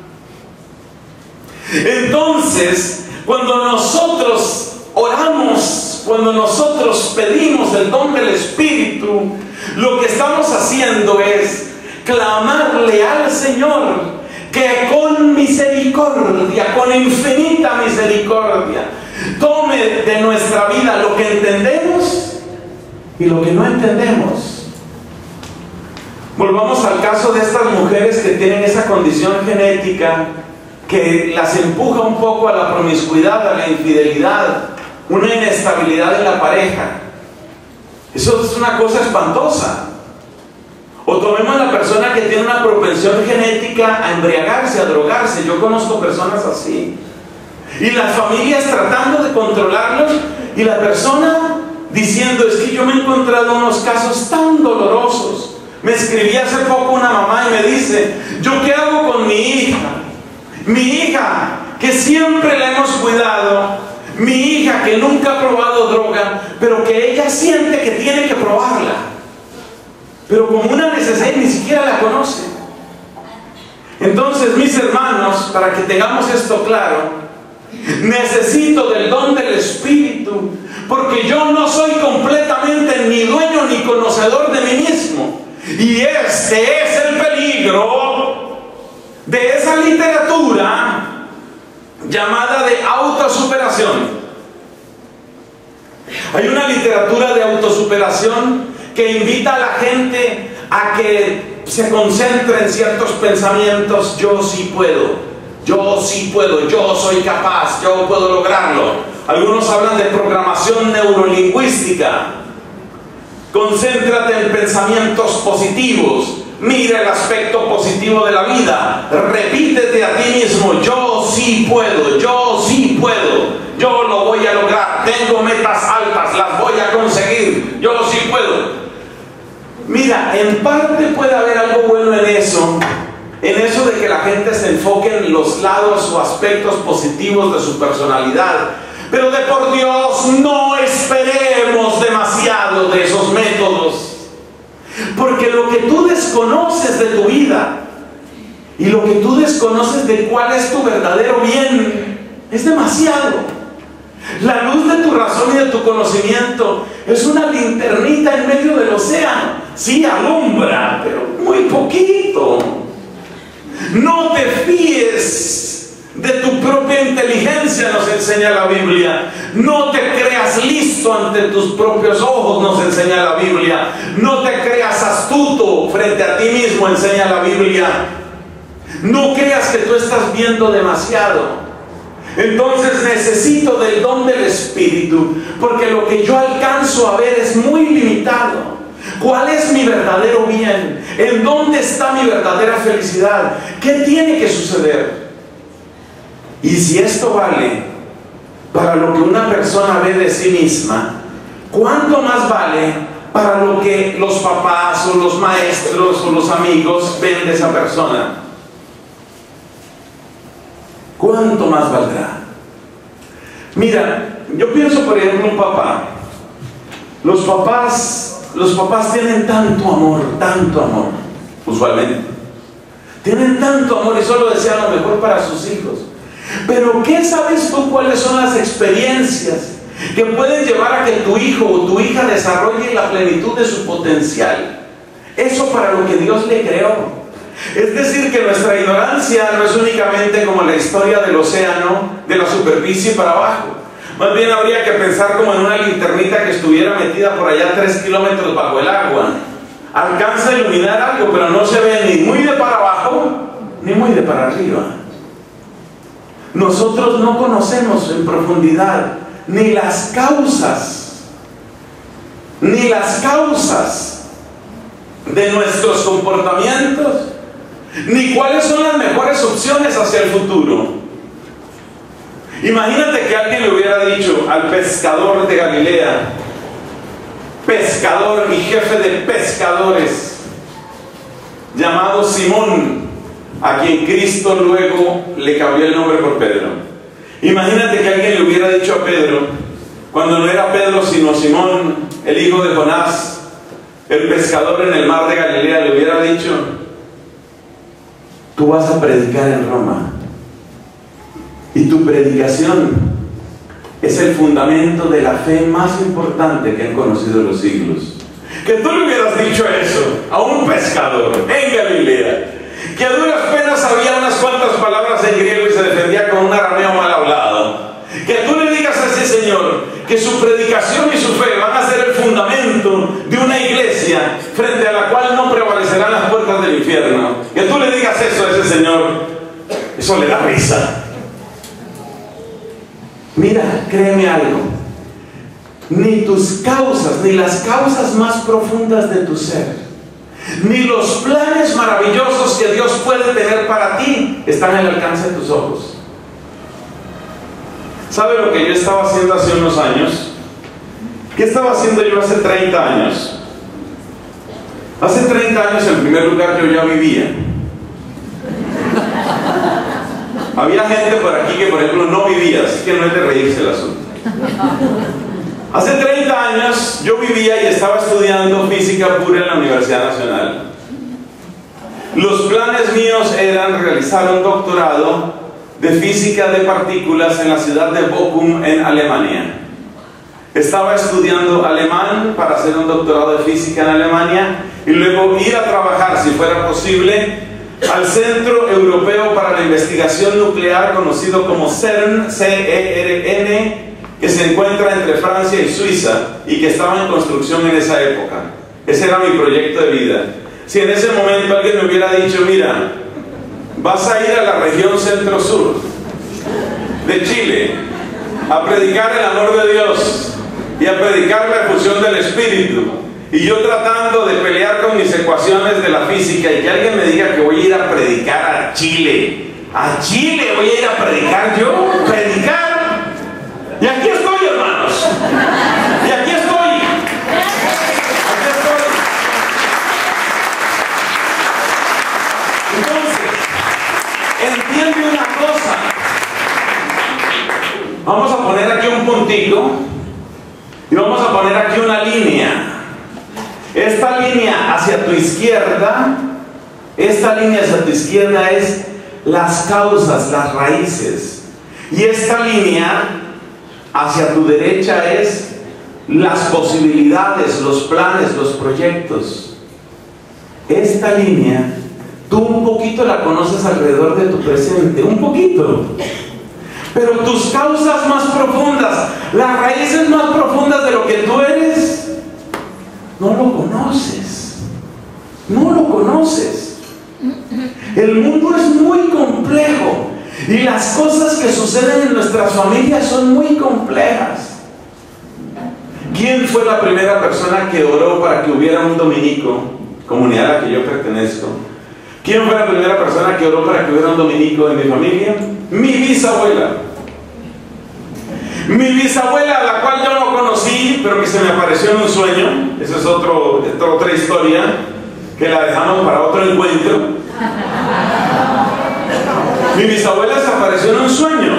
Entonces, cuando nosotros oramos, cuando nosotros pedimos el don del Espíritu, lo que estamos haciendo es clamarle al Señor que con misericordia, con infinita misericordia, tome de nuestra vida lo que entendemos y lo que no entendemos. Volvamos al caso de estas mujeres que tienen esa condición genética que las empuja un poco a la promiscuidad, a la infidelidad, una inestabilidad en la pareja. Eso es una cosa espantosa. O tomemos la persona que tiene una propensión genética a embriagarse, a drogarse. Yo conozco personas así. Y las familias tratando de controlarlos, y la persona diciendo: es que yo me he encontrado unos casos tan dolorosos. Me escribí hace poco una mamá y me dice: ¿yo qué hago con mi hija? Mi hija que siempre la hemos cuidado, mi hija que nunca ha probado droga, pero que ella siente que tiene que probarla, pero como una necesidad, ni siquiera la conoce. Entonces, mis hermanos, para que tengamos esto claro, necesito del don del Espíritu, porque yo no soy completamente ni dueño ni conocedor de mí mismo. Y este es el peligro de esa literatura llamada de autosuperación. Hay una literatura de autosuperación que invita a la gente a que se concentre en ciertos pensamientos: yo sí puedo, yo sí puedo, yo soy capaz, yo puedo lograrlo. Algunos hablan de programación neurolingüística. Concéntrate en pensamientos positivos. Mira el aspecto positivo de la vida. Repítete a ti mismo: yo sí puedo, yo sí puedo, yo lo voy a lograr. Tengo metas altas, las voy a conseguir, yo sí puedo. Mira, en parte puede haber algo bueno en eso de que la gente se enfoque en los lados o aspectos positivos de su personalidad. Pero de por Dios, no esperemos demasiado de esos métodos. Porque lo que tú desconoces de tu vida y lo que tú desconoces de cuál es tu verdadero bien es demasiado. La luz de tu razón y de tu conocimiento es una linternita en medio del océano. Sí, alumbra, pero muy poquito. No te fíes de tu propia inteligencia, nos enseña la Biblia. No te creas listo ante tus propios ojos, nos enseña la Biblia. No te creas astuto frente a ti mismo, enseña la Biblia. No creas que tú estás viendo demasiado. Entonces necesito del don del Espíritu, porque lo que yo alcanzo a ver es muy limitado. ¿Cuál es mi verdadero bien? ¿En dónde está mi verdadera felicidad? ¿Qué tiene que suceder? Y si esto vale para lo que una persona ve de sí misma, ¿cuánto más vale para lo que los papás o los maestros o los amigos ven de esa persona? ¿Cuánto más valdrá? Mira, yo pienso por ejemplo un papá. Los papás tienen tanto amor, usualmente. Tienen tanto amor y solo desean lo mejor para sus hijos. Pero ¿qué sabes tú cuáles son las experiencias que pueden llevar a que tu hijo o tu hija desarrolle la plenitud de su potencial? Eso para lo que Dios le creó. Es decir, que nuestra ignorancia no es únicamente como la historia del océano, de la superficie para abajo. Más bien habría que pensar como en una linternita que estuviera metida por allá 3 kilómetros bajo el agua. Alcanza a iluminar algo, pero no se ve ni muy de para abajo, ni muy de para arriba. Nosotros no conocemos en profundidad ni las causas de nuestros comportamientos, ni cuáles son las mejores opciones hacia el futuro. Imagínate que alguien le hubiera dicho al pescador de Galilea, pescador y jefe de pescadores, llamado Simón, a quien Cristo luego le cambió el nombre por Pedro. Imagínate que alguien le hubiera dicho a Pedro, cuando no era Pedro sino Simón, el hijo de Jonás, el pescador en el mar de Galilea, le hubiera dicho: tú vas a predicar en Roma, y tu predicación es el fundamento de la fe más importante que han conocido los siglos. Que tú le hubieras dicho eso a un pescador en Galilea, que a duras penas sabía unas cuantas palabras en griego y se defendía con un arameo mal hablado. Que tú le digas a ese señor que su predicación y su fe van a ser el fundamento de una iglesia frente a la cual no prevalecerán las puertas del infierno. Que tú le digas eso a ese señor, eso le da risa. Mira, créeme algo, ni tus causas, ni las causas más profundas de tu ser, ni los planes maravillosos que Dios puede tener para ti están al alcance de tus ojos. ¿Sabe lo que yo estaba haciendo hace unos años? ¿Qué estaba haciendo yo hace 30 años? Hace 30 años, en primer lugar, yo ya vivía. Había gente por aquí que, por ejemplo, no vivía, así que no es de reírse el asunto. Hace 30 años yo vivía y estaba estudiando física pura en la Universidad Nacional. Los planes míos eran realizar un doctorado de física de partículas en la ciudad de Bochum, en Alemania. Estaba estudiando alemán para hacer un doctorado de física en Alemania y luego ir a trabajar, si fuera posible, al Centro Europeo para la Investigación Nuclear, conocido como CERN, C-E-R-N, que se encuentra entre Francia y Suiza y que estaba en construcción en esa época. Ese era mi proyecto de vida. Si en ese momento alguien me hubiera dicho: mira, vas a ir a la región centro-sur de Chile a predicar el amor de Dios y a predicar la efusión del Espíritu, y yo tratando de pelear con mis ecuaciones de la física, y que alguien me diga que voy a ir a predicar a Chile voy a ir a predicar yo, y aquí estoy, hermanos, y aquí estoy. Entonces, entiende una cosa, vamos a poner aquí un puntito y vamos a poner aquí una línea. Esta línea hacia tu izquierda, es las causas, las raíces, y esta línea hacia tu derecha es las posibilidades, los planes, los proyectos. Esta línea Tú un poquito la conoces alrededor de tu presente, un poquito. Pero tus causas más profundas, las raíces más profundas de lo que tú eres, no lo conoces. No lo conoces. El mundo es muy complejo y las cosas que suceden en nuestras familias son muy complejas. ¿Quién fue la primera persona que oró para que hubiera un dominico, comunidad a la que yo pertenezco? ¿Quién fue la primera persona que oró para que hubiera un dominico en mi familia? Mi bisabuela. Mi bisabuela, a la cual yo no conocí, pero que se me apareció en un sueño. Esa es otra historia que la dejamos para otro encuentro. Mi bisabuela se apareció en un sueño.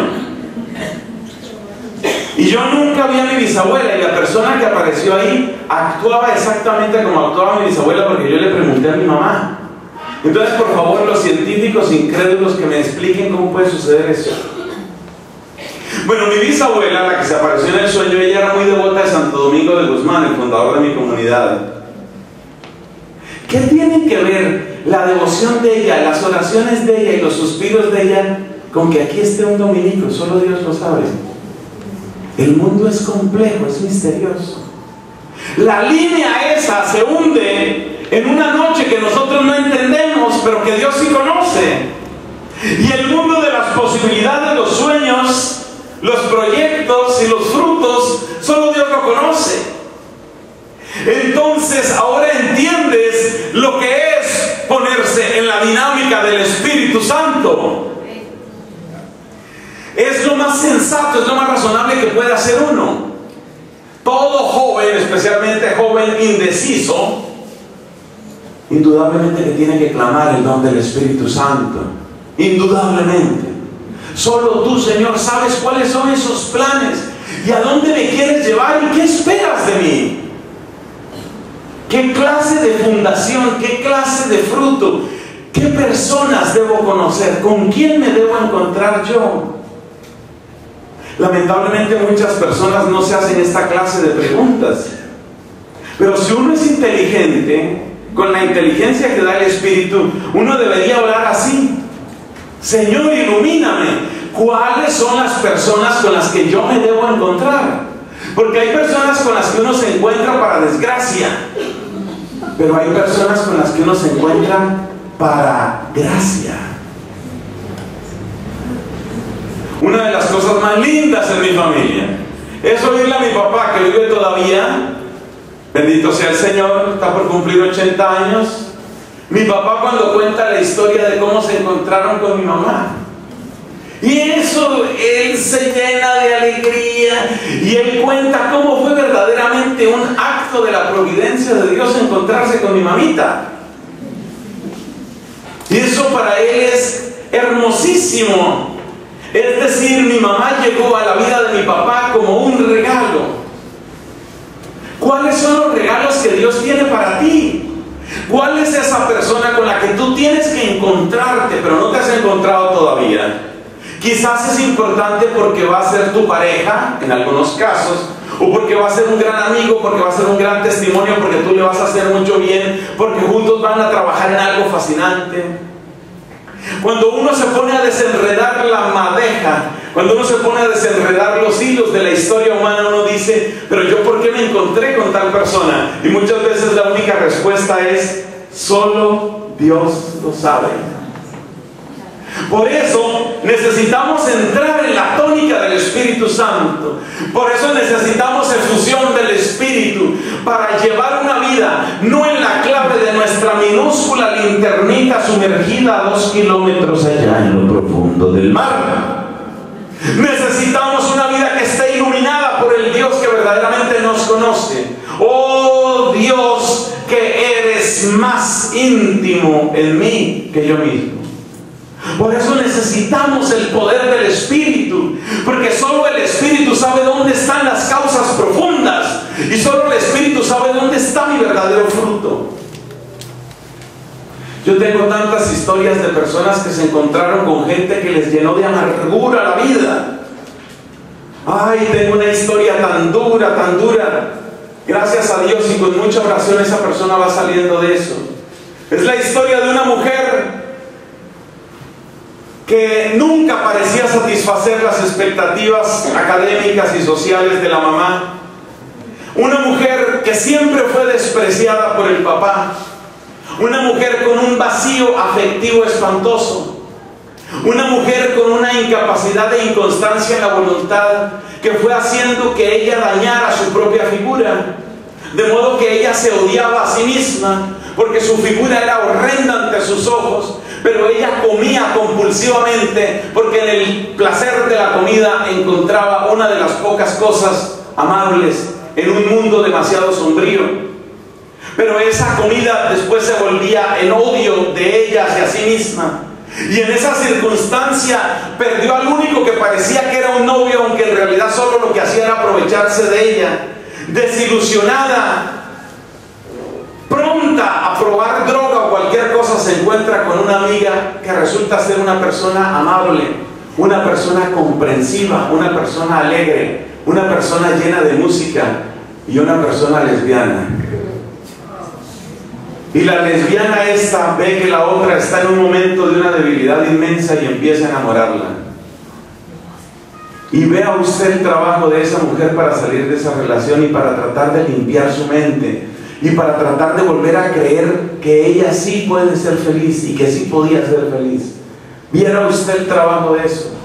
Y yo nunca vi a mi bisabuela, y la persona que apareció ahí actuaba exactamente como actuaba mi bisabuela, porque yo le pregunté a mi mamá. Entonces, por favor, los científicos incrédulos que me expliquen cómo puede suceder eso. Bueno, mi bisabuela, la que se apareció en el sueño, ella era muy devota de Santo Domingo de Guzmán, el fundador de mi comunidad. ¿Qué tiene que ver la devoción de ella, las oraciones de ella y los suspiros de ella con que aquí esté un dominico? Solo Dios lo sabe. El mundo es complejo, es misterioso. La línea esa se hunde en una noche que nosotros no entendemos, pero que Dios sí conoce. Y el mundo de las posibilidades, los sueños, los proyectos y los frutos, solo Dios lo conoce. Entonces ahora entiendes lo que es ponerse en la dinámica del Espíritu Santo. Es lo más sensato, es lo más razonable que puede hacer uno. Todo joven, especialmente joven indeciso, indudablemente que tiene que clamar el don del Espíritu Santo. Indudablemente. Solo tú, Señor, sabes cuáles son esos planes y a dónde me quieres llevar y qué esperas de mí. ¿Qué clase de fundación, qué clase de fruto, qué personas debo conocer, con quién me debo encontrar yo? Lamentablemente muchas personas no se hacen esta clase de preguntas. Pero si uno es inteligente, con la inteligencia que da el Espíritu, uno debería orar así: Señor, ilumíname, ¿cuáles son las personas con las que yo me debo encontrar? Porque hay personas con las que uno se encuentra para desgracia, pero hay personas con las que uno se encuentra para gracia. Una de las cosas más lindas en mi familia es oírle a mi papá, que vive todavía, bendito sea el Señor, está por cumplir 80 años. Mi papá, cuando cuenta la historia de cómo se encontraron con mi mamá, y eso, él se llena de alegría y él cuenta cómo fue verdaderamente un acto de la providencia de Dios encontrarse con mi mamita. Y eso para él es hermosísimo. Es decir, mi mamá llegó a la vida de mi papá como un regalo. ¿Cuáles son los regalos que Dios tiene para ti? ¿Cuál es esa persona con la que tú tienes que encontrarte, pero no te has encontrado todavía? Quizás es importante porque va a ser tu pareja, en algunos casos, o porque va a ser un gran amigo, porque va a ser un gran testimonio, porque tú le vas a hacer mucho bien, porque juntos van a trabajar en algo fascinante. Cuando uno se pone a desenredar la madeja, cuando uno se pone a desenredar los hilos de la historia humana, uno dice: pero yo, ¿por qué me encontré con tal persona? Y muchas veces la única respuesta es: solo Dios lo sabe. Por eso necesitamos entrar en la tónica del Espíritu Santo. Por eso necesitamos efusión del Espíritu para llevar una vida no en la clave de nuestra minúscula linternita sumergida a 2 kilómetros allá en lo profundo del mar. Necesitamos una vida que esté iluminada por el Dios que verdaderamente nos conoce. Oh Dios, que eres más íntimo en mí que yo mismo. Por eso necesitamos el poder del Espíritu, porque solo el Espíritu sabe dónde están las causas profundas, y solo el Espíritu sabe dónde está mi verdadero fruto. Yo tengo tantas historias de personas que se encontraron con gente que les llenó de amargura la vida. Ay, tengo una historia tan dura, tan dura. Gracias a Dios y con mucha oración esa persona va saliendo de eso. Es la historia de una mujer que nunca parecía satisfacer las expectativas académicas y sociales de la mamá. Una mujer que siempre fue despreciada por el papá. Una mujer con un vacío afectivo espantoso. Una mujer con una incapacidad de inconstancia en la voluntad que fue haciendo que ella dañara su propia figura. De modo que ella se odiaba a sí misma porque su figura era horrenda ante sus ojos. Pero ella comía compulsivamente porque en el placer de la comida encontraba una de las pocas cosas amables en un mundo demasiado sombrío. Pero esa comida después se volvía en odio de ella hacia sí misma. Y en esa circunstancia perdió al único que parecía que era un novio, aunque en realidad solo lo que hacía era aprovecharse de ella. Desilusionada, pronta a probar droga o cualquier cosa, se encuentra con una amiga que resulta ser una persona amable, una persona comprensiva, una persona alegre, una persona llena de música y una persona lesbiana. Y la lesbiana esta ve que la otra está en un momento de una debilidad inmensa y empieza a enamorarla. Y vea usted el trabajo de esa mujer para salir de esa relación y para tratar de limpiar su mente y para tratar de volver a creer que ella sí puede ser feliz y que sí podía ser feliz. ¿Viera usted el trabajo de eso?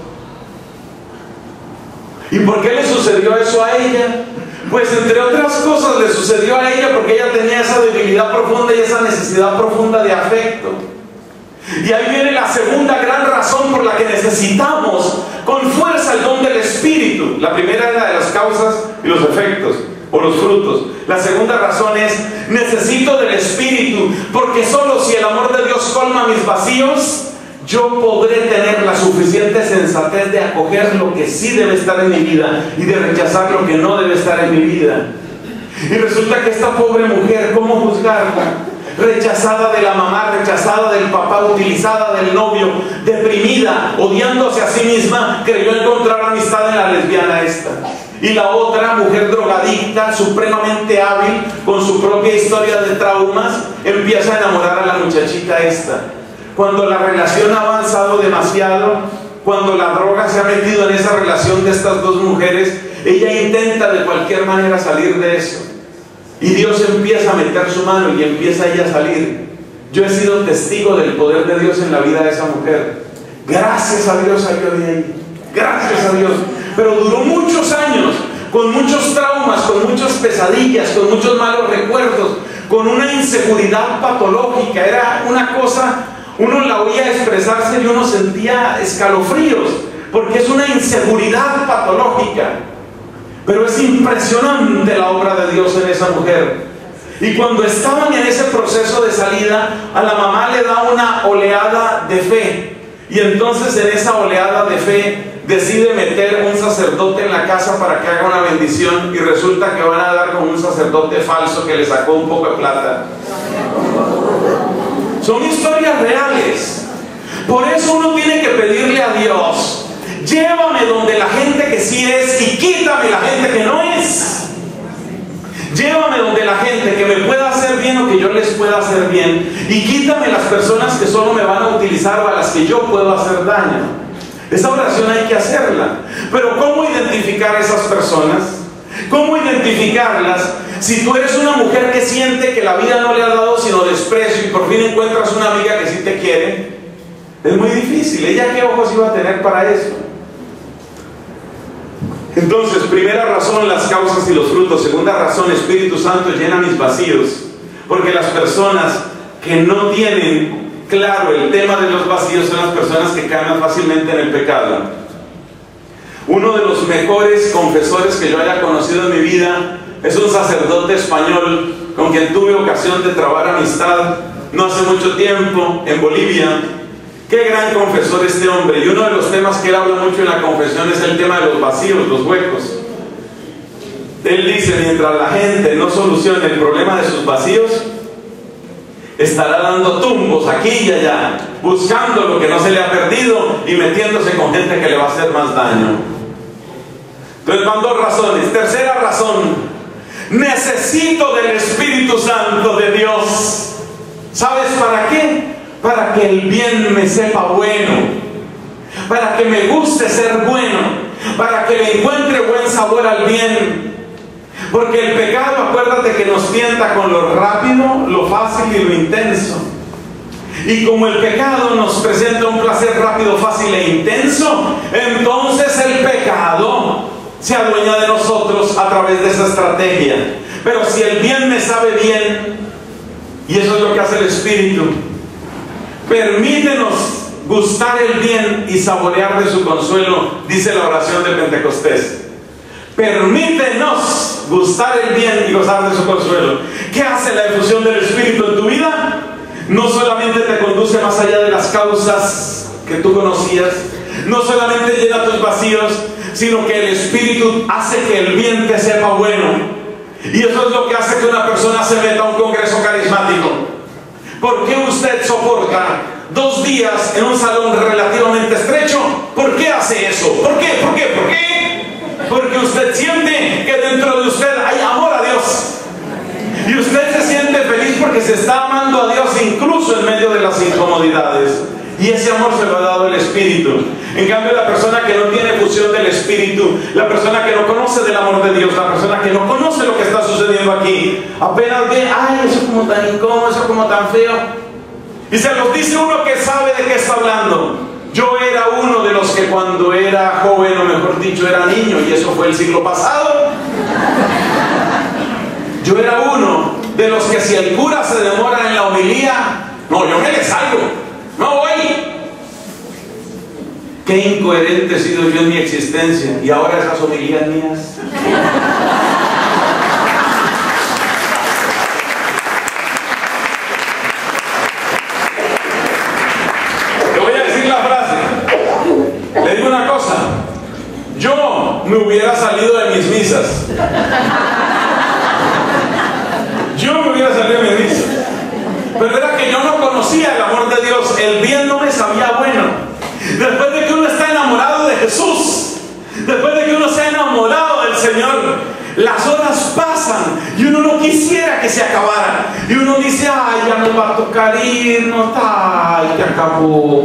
¿Y por qué le sucedió eso a ella? Pues entre otras cosas le sucedió a ella porque ella tenía esa debilidad profunda y esa necesidad profunda de afecto. Y ahí viene la segunda gran razón por la que necesitamos con fuerza el don del Espíritu. La primera es la de las causas y los efectos o los frutos. La segunda razón es: necesito del Espíritu, porque solo si el amor de Dios colma mis vacíos, yo podré tener la suficiente sensatez de acoger lo que sí debe estar en mi vida y de rechazar lo que no debe estar en mi vida. Y resulta que esta pobre mujer, ¿cómo juzgarla? Rechazada de la mamá, rechazada del papá, utilizada del novio, deprimida, odiándose a sí misma, creyó encontrar amistad en la lesbiana esta. Y la otra, mujer drogadicta, supremamente hábil, con su propia historia de traumas, empieza a enamorar a la muchachita esta. Cuando la relación ha avanzado demasiado, cuando la droga se ha metido en esa relación de estas dos mujeres, ella intenta de cualquier manera salir de eso. Y Dios empieza a meter su mano y empieza ella a salir. Yo he sido testigo del poder de Dios en la vida de esa mujer. Gracias a Dios salió de ahí. Gracias a Dios. Pero duró muchos años, con muchos traumas, con muchas pesadillas, con muchos malos recuerdos, con una inseguridad patológica. Era una cosa, uno la oía expresarse y uno sentía escalofríos, porque es una inseguridad patológica. Pero es impresionante la obra de Dios en esa mujer. Y cuando estaban en ese proceso de salida, a la mamá le da una oleada de fe. Y entonces en esa oleada de fe decide meter un sacerdote en la casa para que haga una bendición. Y resulta que van a dar con un sacerdote falso que le sacó un poco de plata. Son historias reales. Por eso uno tiene que pedirle a Dios: llévame donde la gente que sí es y quítame la gente que no es. Llévame donde la gente que me pueda hacer bien o que yo les pueda hacer bien, y quítame las personas que solo me van a utilizar o a las que yo puedo hacer daño. Esa oración hay que hacerla. Pero ¿cómo identificar a esas personas? ¿Cómo identificarlas? Si tú eres una mujer que siente que la vida no le ha dado sino desprecio y por fin encuentras una amiga que sí te quiere, es muy difícil. ¿Ella qué ojos iba a tener para eso? Entonces, primera razón, las causas y los frutos. Segunda razón, Espíritu Santo llena mis vacíos. Porque las personas que no tienen claro el tema de los vacíos son las personas que caen más fácilmente en el pecado. Uno de los mejores confesores que yo haya conocido en mi vida es un sacerdote español con quien tuve ocasión de trabar amistad no hace mucho tiempo en Bolivia. Qué gran confesor este hombre. Y uno de los temas que él habla mucho en la confesión es el tema de los vacíos, los huecos. Él dice: mientras la gente no solucione el problema de sus vacíos, estará dando tumbos aquí y allá, buscando lo que no se le ha perdido y metiéndose con gente que le va a hacer más daño. Entonces van dos razones. Tercera razón: necesito del Espíritu Santo de Dios. ¿Sabes para qué? Para que el bien me sepa bueno. para que me guste ser bueno, para que le encuentre buen sabor al bien. Porque el pecado, acuérdate que nos tienta con lo rápido, lo fácil y lo intenso. Y como el pecado nos presenta un placer rápido, fácil e intenso, entonces el pecado se adueña de nosotros a través de esa estrategia. Pero si el bien me sabe bien, y eso es lo que hace el Espíritu, permítenos gustar el bien y saborear de su consuelo, dice la oración de Pentecostés. Permítenos gustar el bien y gozar de su consuelo. ¿Qué hace la efusión del Espíritu en tu vida? No solamente te conduce más allá de las causas que tú conocías, no solamente llena tus vacíos, sino que el Espíritu hace que el bien te sepa bueno. Y eso es lo que hace que una persona se meta a un congreso carismático. ¿Por qué usted soporta 2 días en un salón relativamente estrecho? ¿Por qué hace eso? ¿Por qué? ¿Por qué? ¿Por qué? Porque usted siente que dentro de usted hay amor a Dios. Y usted se siente feliz porque se está amando a Dios incluso en medio de las incomodidades. Y ese amor se lo ha dado el Espíritu. En cambio, la persona que no tiene fusión del Espíritu, la persona que no conoce del amor de Dios, la persona que no conoce lo que está sucediendo aquí, apenas ve, ay, eso como tan incómodo, eso como tan feo. Y se los dice uno que sabe de qué está hablando. Yo era uno de los que cuando era joven, o mejor dicho, era niño, y eso fue el siglo pasado. Yo era uno de los que si el cura se demora en la homilía, no, yo me le salgo, no voy. Qué incoherente he sido yo en mi existencia, y ahora esas homilías mías. Te voy a decir la frase. Le digo una cosa. Yo me hubiera salido de mis misas. Yo me hubiera salido de mis misas. Pero era que yo no conocía el amor de Dios. El bien no me sabía bueno. Después de que uno está enamorado de Jesús, después de que uno se ha enamorado del Señor, las horas pasan y uno no quisiera que se acabaran. Y uno dice, ay, ya nos va a tocar irnos, ay, que acabó.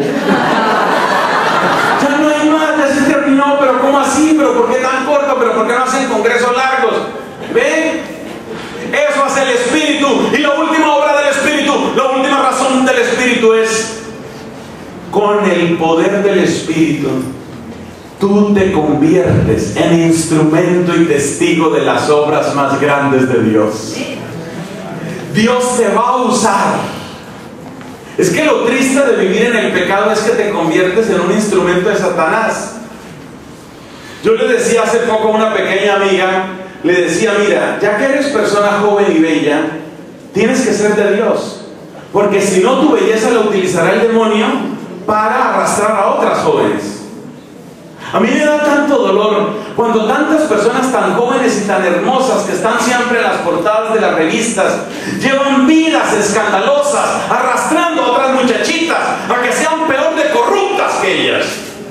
Ya no hay más, ya se terminó, pero ¿cómo así? ¿Pero por qué tan corto? ¿Pero por qué no hacen congresos largos? ¿Ven? Eso hace el Espíritu. Y la última obra del Espíritu, la última razón del Espíritu es: con el poder del Espíritu, tú te conviertes en instrumento y testigo de las obras más grandes de Dios. Dios te va a usar. Es que lo triste de vivir en el pecado es que te conviertes en un instrumento de Satanás. Yo le decía hace poco a una pequeña amiga, le decía, mira, ya que eres persona joven y bella, tienes que ser de Dios. Porque si no, tu belleza la utilizará el demonio para arrastrar a otras jóvenes. A mí me da tanto dolor cuando tantas personas tan jóvenes y tan hermosas que están siempre en las portadas de las revistas llevan vidas escandalosas, arrastrando a otras muchachitas a que sean peor de corruptas que ellas.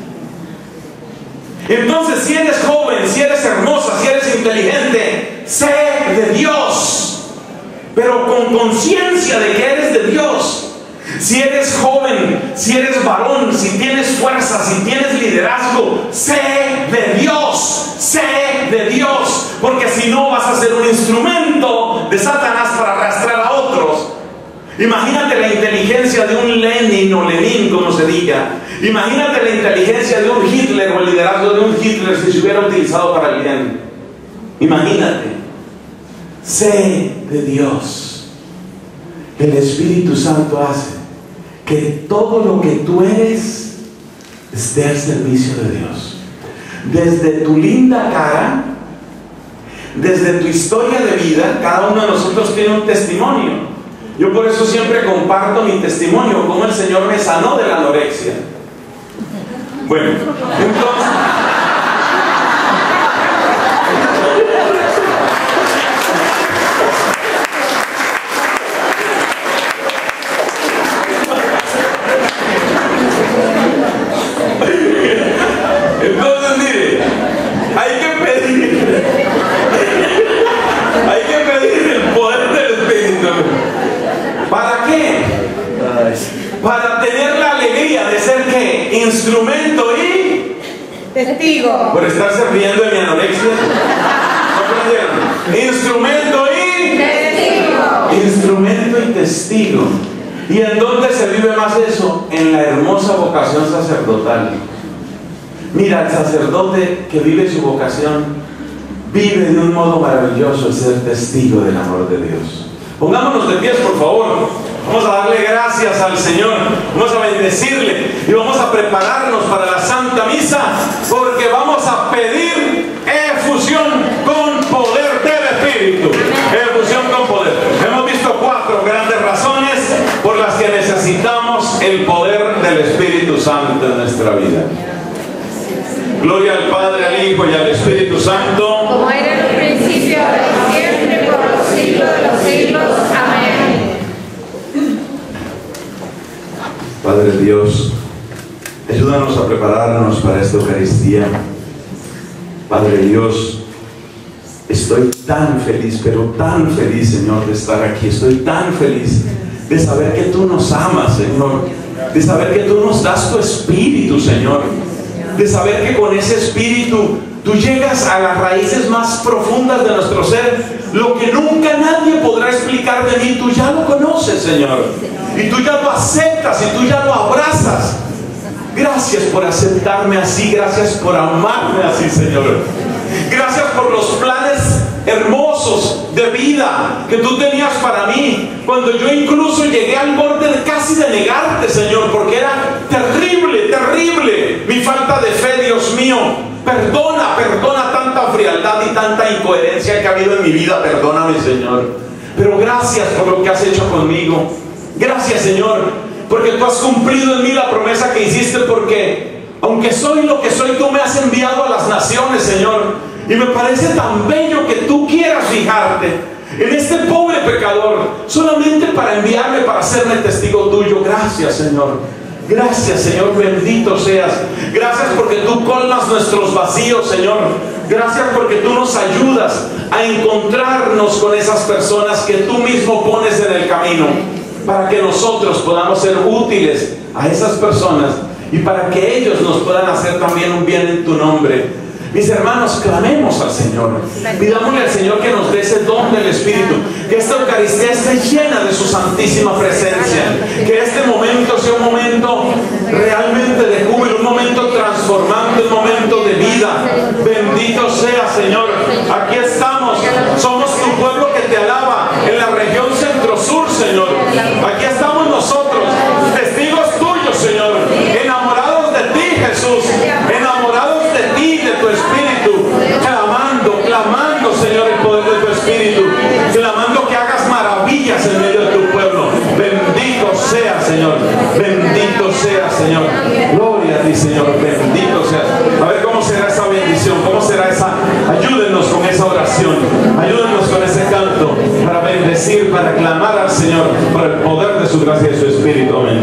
Entonces, si eres joven, si eres hermosa, si eres inteligente, sé de Dios, pero con conciencia de que eres de Dios. Si eres joven, si eres varón, si tienes fuerza, si tienes liderazgo, sé de Dios, porque si no vas a ser un instrumento de Satanás para arrastrar a otros. Imagínate la inteligencia de un Lenin o Lenin, como se diga. Imagínate la inteligencia de un Hitler o el liderazgo de un Hitler si se hubiera utilizado para el bien. Imagínate. Sé de Dios. El Espíritu Santo hace que todo lo que tú eres esté al servicio de Dios. Desde tu linda cara, desde tu historia de vida, cada uno de nosotros tiene un testimonio. Yo por eso siempre comparto mi testimonio, cómo el Señor me sanó de la anorexia. Bueno, entonces... Entonces, mire, hay que pedir el poder del Espíritu. ¿Para qué? Para tener la alegría de ser, ¿qué? Instrumento y Testigo. Por estarse riendo de mi anorexia. ¿No aprendieron? Instrumento y testigo. Instrumento y testigo. ¿Y en dónde se vive más eso? En la hermosa vocación sacerdotal. Mira, el sacerdote que vive su vocación vive de un modo maravilloso el ser testigo del amor de Dios. Pongámonos de pies, por favor. Vamos a darle gracias al Señor. Vamos a bendecirle y vamos a prepararnos para la Santa Misa, porque vamos a pedir efusión con poder del Espíritu. Efusión con poder. Hemos visto 4 grandes razones por las que necesitamos el poder del Espíritu Santo en nuestra vida. Gloria al Padre, al Hijo y al Espíritu Santo, Como era en un principio, ahora y siempre, por los siglos de los siglos. Amén. Padre Dios, ayúdanos a prepararnos para esta Eucaristía. Padre Dios, estoy tan feliz, pero tan feliz, Señor, de estar aquí. Estoy tan feliz de saber que tú nos amas, Señor. De saber que tú nos das tu Espíritu, Señor. De saber que con ese Espíritu tú llegas a las raíces más profundas de nuestro ser. Lo que nunca nadie podrá explicar de mí, tú ya lo conoces, Señor. Y tú ya lo aceptas y tú ya lo abrazas. Gracias por aceptarme así. Gracias por amarme así, Señor. Gracias por los planes hermosos de vida que tú tenías para mí, cuando yo incluso llegué al borde de casi de negarte, Señor, porque era terrible, terrible mi falta de fe. Dios mío, perdona tanta frialdad y tanta incoherencia que ha habido en mi vida. Perdóname, Señor, pero gracias por lo que has hecho conmigo. Gracias, Señor, porque tú has cumplido en mí la promesa que hiciste, porque aunque soy lo que soy, tú me has enviado a las naciones, Señor. Y me parece tan bello que tú quieras fijarte en este pobre pecador solamente para enviarme, para hacerme testigo tuyo. Gracias, Señor. Gracias, Señor. Bendito seas. Gracias porque tú colmas nuestros vacíos, Señor. Gracias porque tú nos ayudas a encontrarnos con esas personas que tú mismo pones en el camino, para que nosotros podamos ser útiles a esas personas y para que ellos nos puedan hacer también un bien en tu nombre. Mis hermanos, clamemos al Señor. Pidámosle al Señor que nos dé ese don del Espíritu, que esta Eucaristía esté llena de su santísima presencia, que este momento sea un momento realmente de júbilo, un momento transformante, un momento de vida. Bendito sea, Señor. Aquí estamos, somos tu pueblo que te alaba en la región centro-sur, Señor. Aquí estamos nosotros, testigos tuyos, Señor, enamorados de ti, Jesús, enamorados de ti, de tu Espíritu, clamando, Señor, el poder de tu Espíritu, clamando que hagas maravillas en medio de tu pueblo. Bendito sea, Señor, bendito sea, Señor. Gloria a ti, Señor, bendito seas. A ver cómo será esa bendición, cómo será esa. Ayúdenos con esa oración, ayúdenos con ese canto para bendecir, para clamar al Señor por el poder de su gracia y de su Espíritu. Amén.